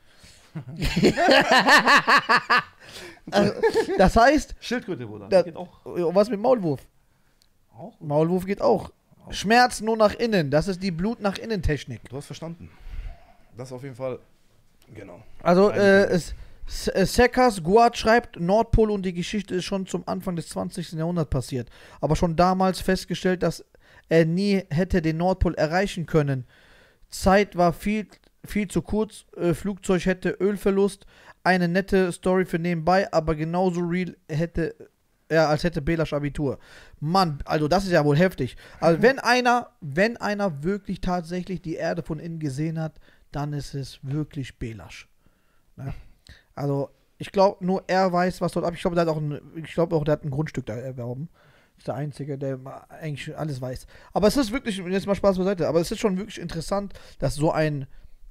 S2: Also, das heißt...
S3: Schildkröte, Bruder.
S2: Da,
S3: geht auch.
S2: Was mit Maulwurf?
S3: Auch?
S2: Maulwurf geht auch. auch. Schmerz nur nach innen. Das ist die Blut nach innen Technik.
S3: Du hast verstanden. Das auf jeden Fall... Genau.
S2: Also, äh, es... Sekas Guard schreibt, Nordpol und die Geschichte ist schon zum Anfang des zwanzigsten Jahrhunderts passiert. Aber schon damals festgestellt, dass er nie hätte den Nordpol erreichen können. Zeit war viel, viel zu kurz. Äh, Flugzeug hätte Ölverlust. Eine nette Story für nebenbei, aber genauso real hätte er, als hätte Belasch Abitur. Mann, also das ist ja wohl heftig. Also wenn einer, wenn einer wirklich tatsächlich die Erde von innen gesehen hat, dann ist es wirklich Belasch. Ja. Also, ich glaube, nur er weiß, was dort ab. Ich glaube, der hat auch ein, ich glaube auch, der hat ein Grundstück da erworben. Ist der Einzige, der eigentlich alles weiß. Aber es ist wirklich, jetzt mal Spaß beiseite, aber es ist schon wirklich interessant, dass so ein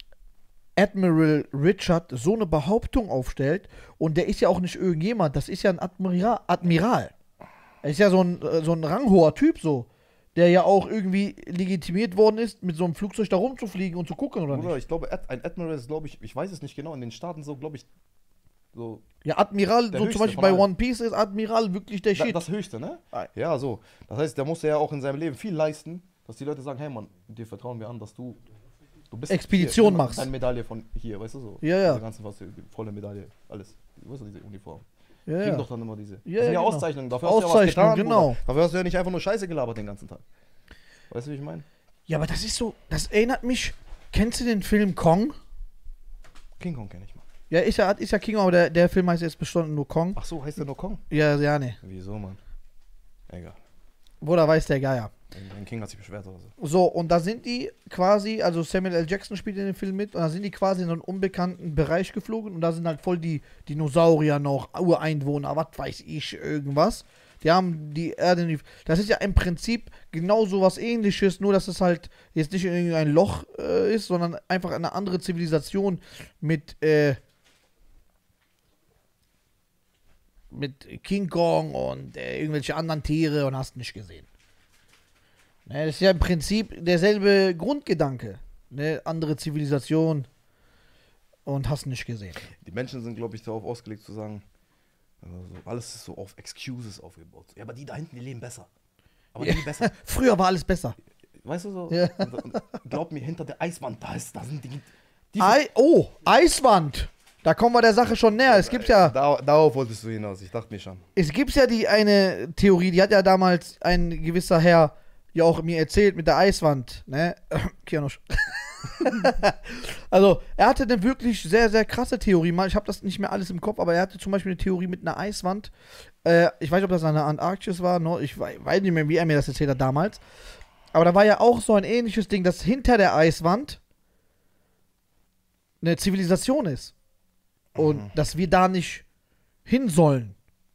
S2: Admiral Richard so eine Behauptung aufstellt. Und der ist ja auch nicht irgendjemand, das ist ja ein Admiral. Admiral. Er ist ja so ein, so ein ranghoher Typ so. Der ja auch irgendwie legitimiert worden ist, mit so einem Flugzeug da rumzufliegen und zu gucken, oder
S3: Bruder,
S2: nicht?
S3: ich glaube, ein Admiral ist, glaube ich, ich weiß es nicht genau, in den Staaten so, glaube ich, so...
S2: Ja, Admiral,
S3: Der
S2: so
S3: höchste
S2: zum Beispiel
S3: von
S2: bei
S3: allen.
S2: One Piece ist Admiral wirklich der
S3: Da,
S2: Shit.
S3: das Höchste, ne? Ja, so. Das heißt, der musste ja auch in seinem Leben viel leisten, dass die Leute sagen, hey Mann, dir vertrauen wir an, dass du... du bist
S2: Expedition
S3: hier,
S2: machst.
S3: Deine Medaille von hier, weißt du so?
S2: Ja, ja.
S3: Diese ganzen, was, die volle Medaille, alles. Weißt du, diese Uniform.
S2: Ja,
S3: Kriegen
S2: ja.
S3: doch dann immer diese.
S2: Ja,
S3: das sind ja
S2: genau.
S3: Auszeichnungen, dafür hast du ja was
S2: Auszeichnung,
S3: getan,
S2: genau.
S3: Bruder. Dafür hast du ja nicht einfach nur Scheiße gelabert den ganzen Tag. Weißt du, wie ich meine?
S2: Ja, aber das ist so, das erinnert mich, kennst du den Film Kong?
S3: King Kong kenne ich mal.
S2: Ja, ist ja, ist ja King, aber der, der Film heißt jetzt bestimmt nur Kong.
S3: Ach so, heißt der nur Kong?
S2: Ja, ja, ne.
S3: Wieso, Mann? Egal.
S2: Bruder, weiß der Geier.
S3: Ein King hat sich beschwert oder so.
S2: So, und da sind die quasi, also Samuel L. Jackson spielt in dem Film mit, und da sind die quasi in so einen unbekannten Bereich geflogen und da sind halt voll die Dinosaurier noch, Ureinwohner, was weiß ich, irgendwas. Die haben die Erde nicht. Das ist ja im Prinzip genau so was Ähnliches, nur dass es halt jetzt nicht irgendein Loch äh, ist, sondern einfach eine andere Zivilisation mit, äh, mit King Kong und äh, irgendwelche anderen Tiere und hast nicht gesehen. Ne, das ist ja im Prinzip derselbe Grundgedanke. Ne, andere Zivilisation und hast nicht gesehen.
S3: Die Menschen sind, glaube ich, darauf ausgelegt zu sagen, also alles ist so auf Excuses aufgebaut. Ja, aber die da hinten, die leben besser. Aber
S2: Ja.
S3: die besser.
S2: Früher war alles besser.
S3: Weißt du so?
S2: Ja.
S3: Und, und, glaub mir, hinter der Eiswand, da ist, da sind die. die
S2: Ei, oh, Eiswand. Da kommen wir der Sache schon näher. Es gibt ja,
S3: Da, darauf wolltest du hinaus, ich dachte mir schon.
S2: es gibt ja die eine Theorie, die hat ja damals ein gewisser Herr ja auch mir erzählt mit der Eiswand, ne? Kianosch. Also, er hatte eine wirklich sehr, sehr krasse Theorie. Mal, ich habe das nicht mehr alles im Kopf, aber er hatte zum Beispiel eine Theorie mit einer Eiswand. Äh, ich weiß nicht, ob das an der Antarktis war, no? Ich wei- weiß nicht mehr, wie er mir das erzählt hat damals. Aber da war ja auch so ein ähnliches Ding, dass hinter der Eiswand eine Zivilisation ist. Und
S3: Mhm.
S2: dass wir da nicht hin sollen.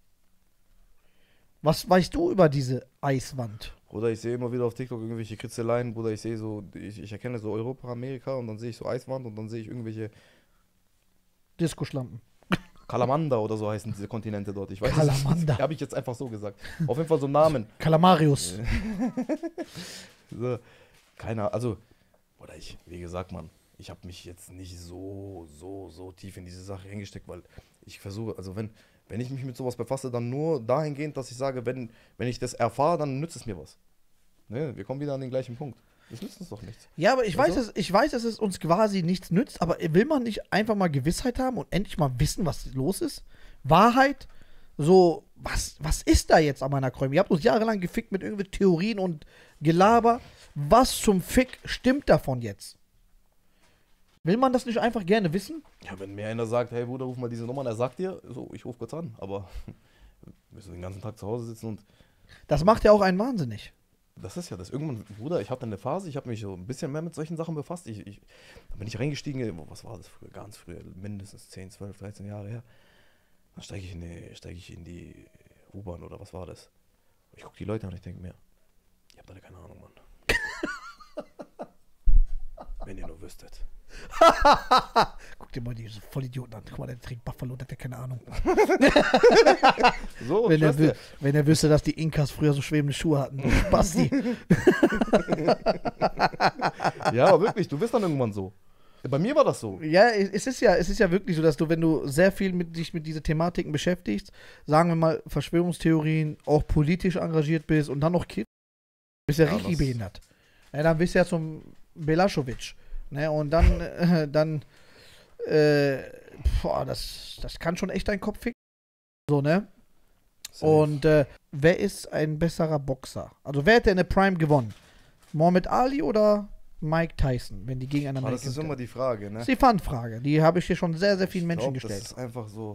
S2: Was weißt du über diese Eiswand?
S3: Bruder, ich sehe immer wieder auf TikTok irgendwelche Kritzeleien, Bruder, ich sehe so, ich, ich erkenne so Europa, Amerika und dann sehe ich so Eiswand und dann sehe ich irgendwelche
S2: Diskoschlampen.
S3: Kalamanda oder so heißen diese Kontinente dort. Ich weiß
S2: Kalamanda.
S3: Habe ich jetzt einfach so gesagt. Auf jeden Fall so Namen.
S2: Kalamarius.
S3: So, keiner, also, oder ich, wie gesagt, Mann, ich habe mich jetzt nicht so, so, so tief in diese Sache hingesteckt, weil ich versuche, also wenn, wenn ich mich mit sowas befasse, dann nur dahingehend, dass ich sage, wenn, wenn ich das erfahre, dann nützt es mir was. Ne? Wir kommen wieder an den gleichen Punkt. Das nützt uns doch nichts.
S2: Ja, aber ich weiß,
S3: Also?
S2: dass, ich weiß, dass es uns quasi nichts nützt, aber will man nicht einfach mal Gewissheit haben und endlich mal wissen, was los ist? Wahrheit? So, was, was ist da jetzt an meiner Kräume? Ihr habt uns jahrelang gefickt mit irgendwelchen Theorien und Gelaber. Was zum Fick stimmt davon jetzt? Will man das nicht einfach gerne wissen?
S3: Ja, wenn mir einer sagt, hey Bruder, ruf mal diese Nummer, und er sagt dir, so, ich ruf kurz an, aber wir müssen den ganzen Tag zu Hause sitzen und
S2: Das macht ja auch einen wahnsinnig.
S3: das ist ja das. Irgendwann, Bruder, ich hatte eine Phase, ich habe mich so ein bisschen mehr mit solchen Sachen befasst. Ich, ich, da bin ich reingestiegen, was war das früher, ganz früher, mindestens zehn, zwölf, dreizehn Jahre her. Dann steige ich, in die- steig ich in die U-Bahn oder was war das? Ich gucke die Leute an und ich denke mir, ihr habt alle keine Ahnung, Mann. Wenn ihr nur wüsstet.
S2: Guck dir mal diese Vollidioten an. Guck mal, der trinkt Buffalo, der hat ja keine Ahnung.
S3: So,
S2: Wenn er,
S3: Schwester.
S2: wü- wenn er wüsste, dass die Inkas früher so schwebende Schuhe hatten. Basti.
S3: Ja, aber wirklich, du bist dann irgendwann so. Bei mir war das so.
S2: Ja, es ist ja, es ist ja wirklich so, dass du, wenn du sehr viel mit dich mit diesen Thematiken beschäftigst, sagen wir mal Verschwörungstheorien, auch politisch engagiert bist und dann noch Kind, bist ja,
S3: Ja,
S2: richtig
S3: das-
S2: behindert. Ja, dann bist du ja zum Belaschowitsch. Ne? Und dann, äh, dann, äh, boah, das, das kann schon echt deinen Kopf ficken. So, ne? Und äh, wer ist ein besserer Boxer? Also wer hätte in der Prime gewonnen? Muhammad Ali oder Mike Tyson, wenn die gegeneinander
S3: aber das ist
S2: kämpfen?
S3: immer die Frage, ne?
S2: Das ist die Fun-Frage. Die habe ich hier schon sehr, sehr vielen
S3: Ich
S2: Menschen
S3: glaub,
S2: gestellt.
S3: Das ist einfach so.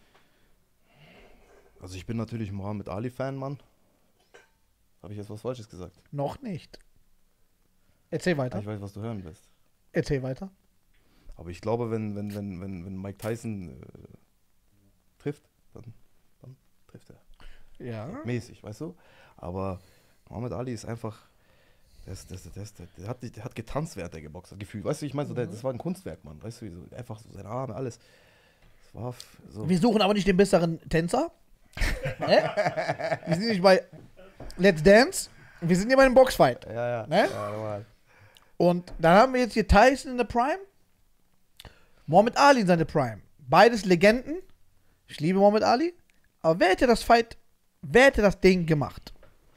S3: Also ich bin natürlich Muhammad Ali Fan, Mann. Habe ich jetzt was Falsches gesagt?
S2: Noch nicht. Erzähl weiter.
S3: Ich weiß, was du hören willst.
S2: Erzähl weiter.
S3: Aber ich glaube, wenn, wenn, wenn, wenn, wenn Mike Tyson äh, trifft, dann, dann trifft er.
S2: Ja.
S3: Mäßig, weißt du? Aber Muhammad Ali ist einfach. Der, ist, der, ist, der, ist, der, hat, der hat getanzt, während er geboxt hat. Gefühl. Weißt du, ich meine, so, der, das war ein Kunstwerk, Mann. Weißt du, so, einfach so seine Arme, alles. Das war f- so.
S2: Wir suchen aber nicht den besseren Tänzer. Ne? Wir sind nicht bei Let's Dance. Wir sind hier bei einem Boxfight.
S3: Ja, ja.
S2: Ne?
S3: Ja, normal.
S2: Und dann haben wir jetzt hier Tyson in der Prime. Muhammad Ali in seiner Prime. Beides Legenden. Ich liebe Muhammad Ali. Aber wer hätte das Fight, wer hätte das Ding gemacht?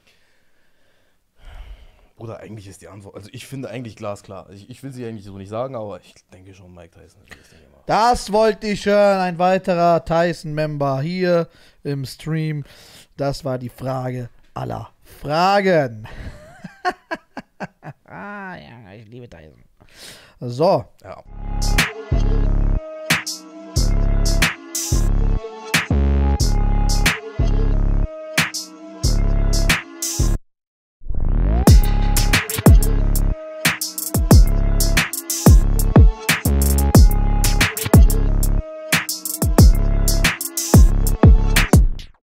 S3: Bruder, eigentlich ist die Antwort, also ich finde eigentlich glasklar. Ich, ich will sie eigentlich so nicht sagen, aber ich denke schon, Mike Tyson hat das Ding gemacht.
S2: Das wollte ich hören. Ein weiterer Tyson-Member hier im Stream. Das war die Frage aller Fragen. ah ja, ich liebe Tyson. So.
S3: Ja.